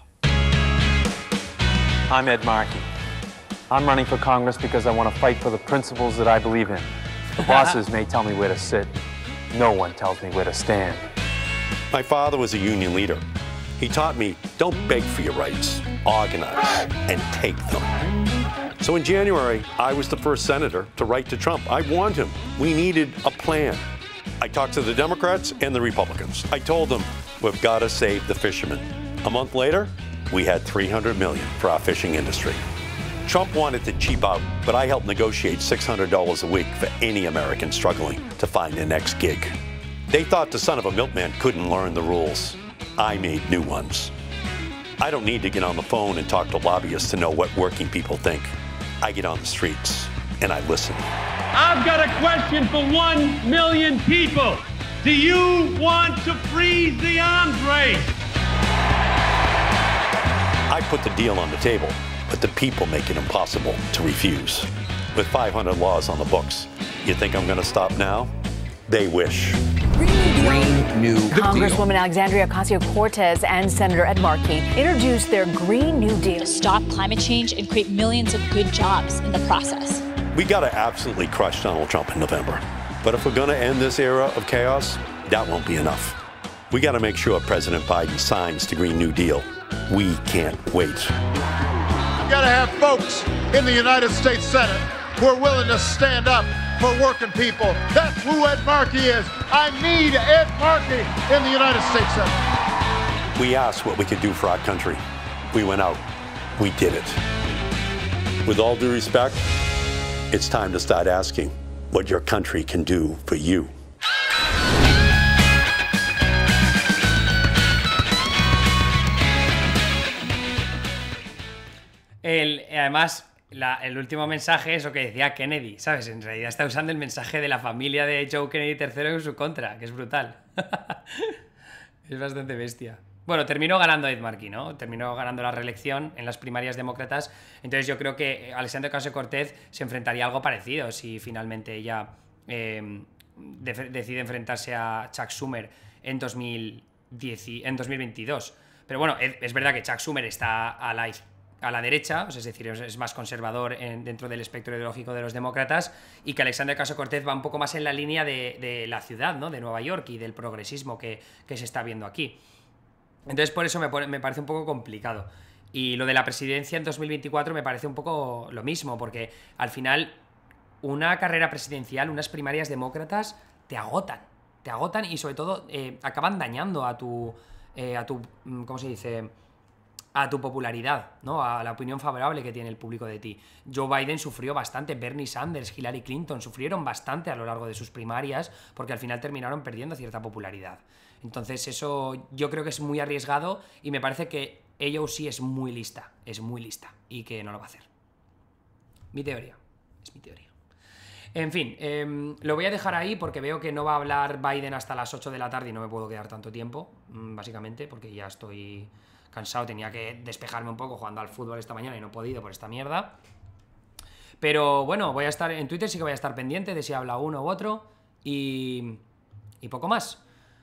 I'm Ed Markey. I'm running for Congress because I want to fight for the principles that I believe in. The bosses may tell me where to sit. No one tells me where to stand. My father was a union leader. He taught me, don't beg for your rights, organize and take them. So in January, I was the first senator to write to Trump. I warned him we needed a plan. I talked to the Democrats and the Republicans. I told them, we've got to save the fishermen. A month later, we had $300 million for our fishing industry. Trump wanted to cheap out, but I helped negotiate $600 a week for any American struggling to find their next gig. They thought the son of a milkman couldn't learn the rules. I made new ones. I don't need to get on the phone and talk to lobbyists to know what working people think. I get on the streets and I listen. I've got a question for 1 million people. Do you want to freeze the arms race? I put the deal on the table, but the people make it impossible to refuse. With 500 laws on the books, you think I'm going to stop now? They wish. Green New Congresswoman Alexandria Ocasio-Cortez and Senator Ed Markey introduced their Green New Deal to stop climate change and create millions of good jobs in the process. We got to absolutely crush Donald Trump in November. But if we're going to end this era of chaos, that won't be enough. We got to make sure President Biden signs the Green New Deal. We can't wait. You've got to have folks in the United States Senate who are willing to stand up for working people. That's who Ed Markey is. I need Ed Markey in the United States Senate. We asked what we could do for our country. We went out. We did it. With all due respect, it's time to start asking what your country can do for you. Además, el último mensaje es lo que decía Kennedy, ¿sabes? En realidad está usando el mensaje de la familia de Joe Kennedy III en su contra, que es brutal. Es bastante bestia. Bueno, terminó ganando Ed Markey, ¿no? Terminó ganando la reelección en las primarias demócratas. Entonces yo creo que Alexandria Ocasio-Cortez se enfrentaría a algo parecido si finalmente ella decide enfrentarse a Chuck Schumer en 2022. Pero bueno, es verdad que Chuck Schumer está a la derecha, es decir, es más conservador dentro del espectro ideológico de los demócratas, y que Alexandria Ocasio-Cortez va un poco más en la línea de la ciudad, ¿no? De Nueva York y del progresismo que se está viendo aquí. Entonces por eso me parece un poco complicado. Y lo de la presidencia en 2024 me parece un poco lo mismo, porque al final una carrera presidencial, unas primarias demócratas te agotan y sobre todo acaban dañando a tu ¿cómo se dice?, a tu popularidad, ¿no? A la opinión favorable que tiene el público de ti. Joe Biden sufrió bastante, Bernie Sanders, Hillary Clinton sufrieron bastante a lo largo de sus primarias porque al final terminaron perdiendo cierta popularidad. Entonces eso yo creo que es muy arriesgado y me parece que AOC es muy lista y que no lo va a hacer. Mi teoría, es mi teoría. En fin, lo voy a dejar ahí porque veo que no va a hablar Biden hasta las 8 de la tarde y no me puedo quedar tanto tiempo, básicamente, porque ya estoy cansado, tenía que despejarme un poco jugando al fútbol esta mañana y no he podido por esta mierda. Pero bueno, voy a estar en Twitter, sí que voy a estar pendiente de si habla uno u otro y poco más.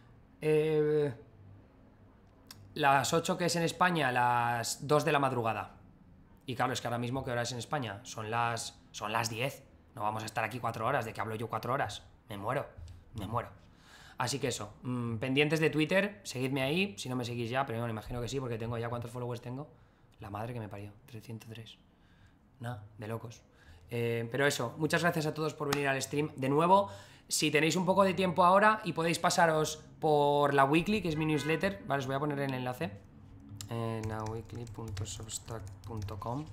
Las 8 que es en España, las 2 de la madrugada. Y claro, es que ahora mismo, ¿qué hora es en España? Son las 10. No vamos a estar aquí 4 horas, ¿de qué hablo yo 4 horas? Me muero. Así que eso, pendientes de Twitter, seguidme ahí, si no me seguís ya, pero me imagino que sí, porque tengo ya, ¿cuántos followers tengo? La madre que me parió, 303. Nada, de locos. Pero eso, muchas gracias a todos por venir al stream. De nuevo, si tenéis un poco de tiempo ahora y podéis pasaros por la Weekly, que es mi newsletter, vale, os voy a poner el enlace en laweekly.substack.com.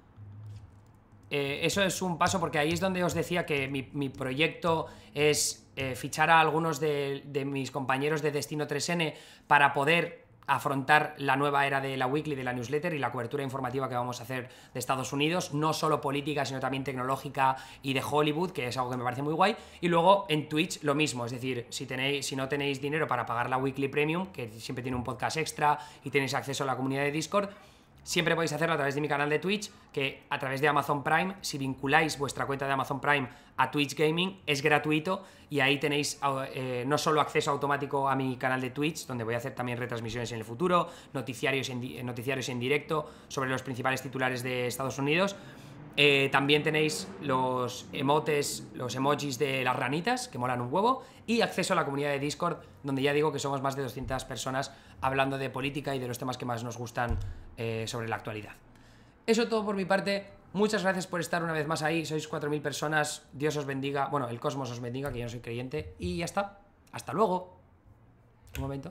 Eso es un paso porque ahí es donde os decía que mi proyecto es fichar a algunos de mis compañeros de Destino 3N para poder afrontar la nueva era de la Weekly, de la newsletter y la cobertura informativa que vamos a hacer de Estados Unidos, no solo política, sino también tecnológica y de Hollywood, que es algo que me parece muy guay. Y luego en Twitch lo mismo, es decir, si no tenéis dinero para pagar la Weekly Premium, que siempre tiene un podcast extra y tenéis acceso a la comunidad de Discord, siempre podéis hacerlo a través de mi canal de Twitch, que a través de Amazon Prime, si vinculáis vuestra cuenta de Amazon Prime a Twitch Gaming, es gratuito y ahí tenéis no solo acceso automático a mi canal de Twitch, donde voy a hacer también retransmisiones en el futuro, noticiarios en directo sobre los principales titulares de Estados Unidos. También tenéis los emotes, los emojis de las ranitas, que molan un huevo, y acceso a la comunidad de Discord, donde ya digo que somos más de 200 personas hablando de política y de los temas que más nos gustan sobre la actualidad. Eso todo por mi parte. Muchas gracias por estar una vez más ahí. Sois 4.000 personas. Dios os bendiga. Bueno, el cosmos os bendiga, que yo no soy creyente. Y ya está. Hasta luego. Un momento.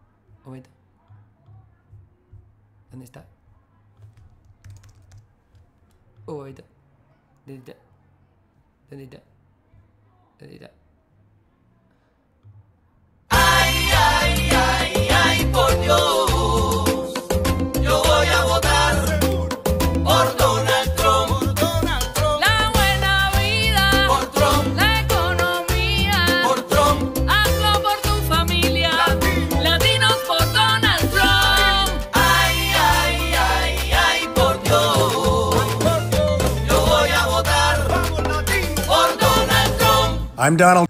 ¿Dónde está? Un momento. ¿Dónde está? Ay, por Dios. Yo voy a votar por Donald Trump. La buena vida, por Trump. La economía, por Trump. Hazlo por tu familia, latinos por Donald Trump. Ay, por Dios. Yo voy a votar por Donald Trump. I'm Donald.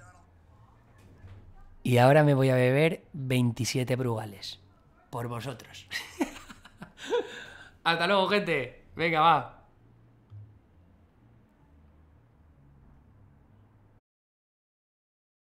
Y ahora me voy a beber 27 Brugales. Por vosotros. Hasta luego, gente. Venga, va.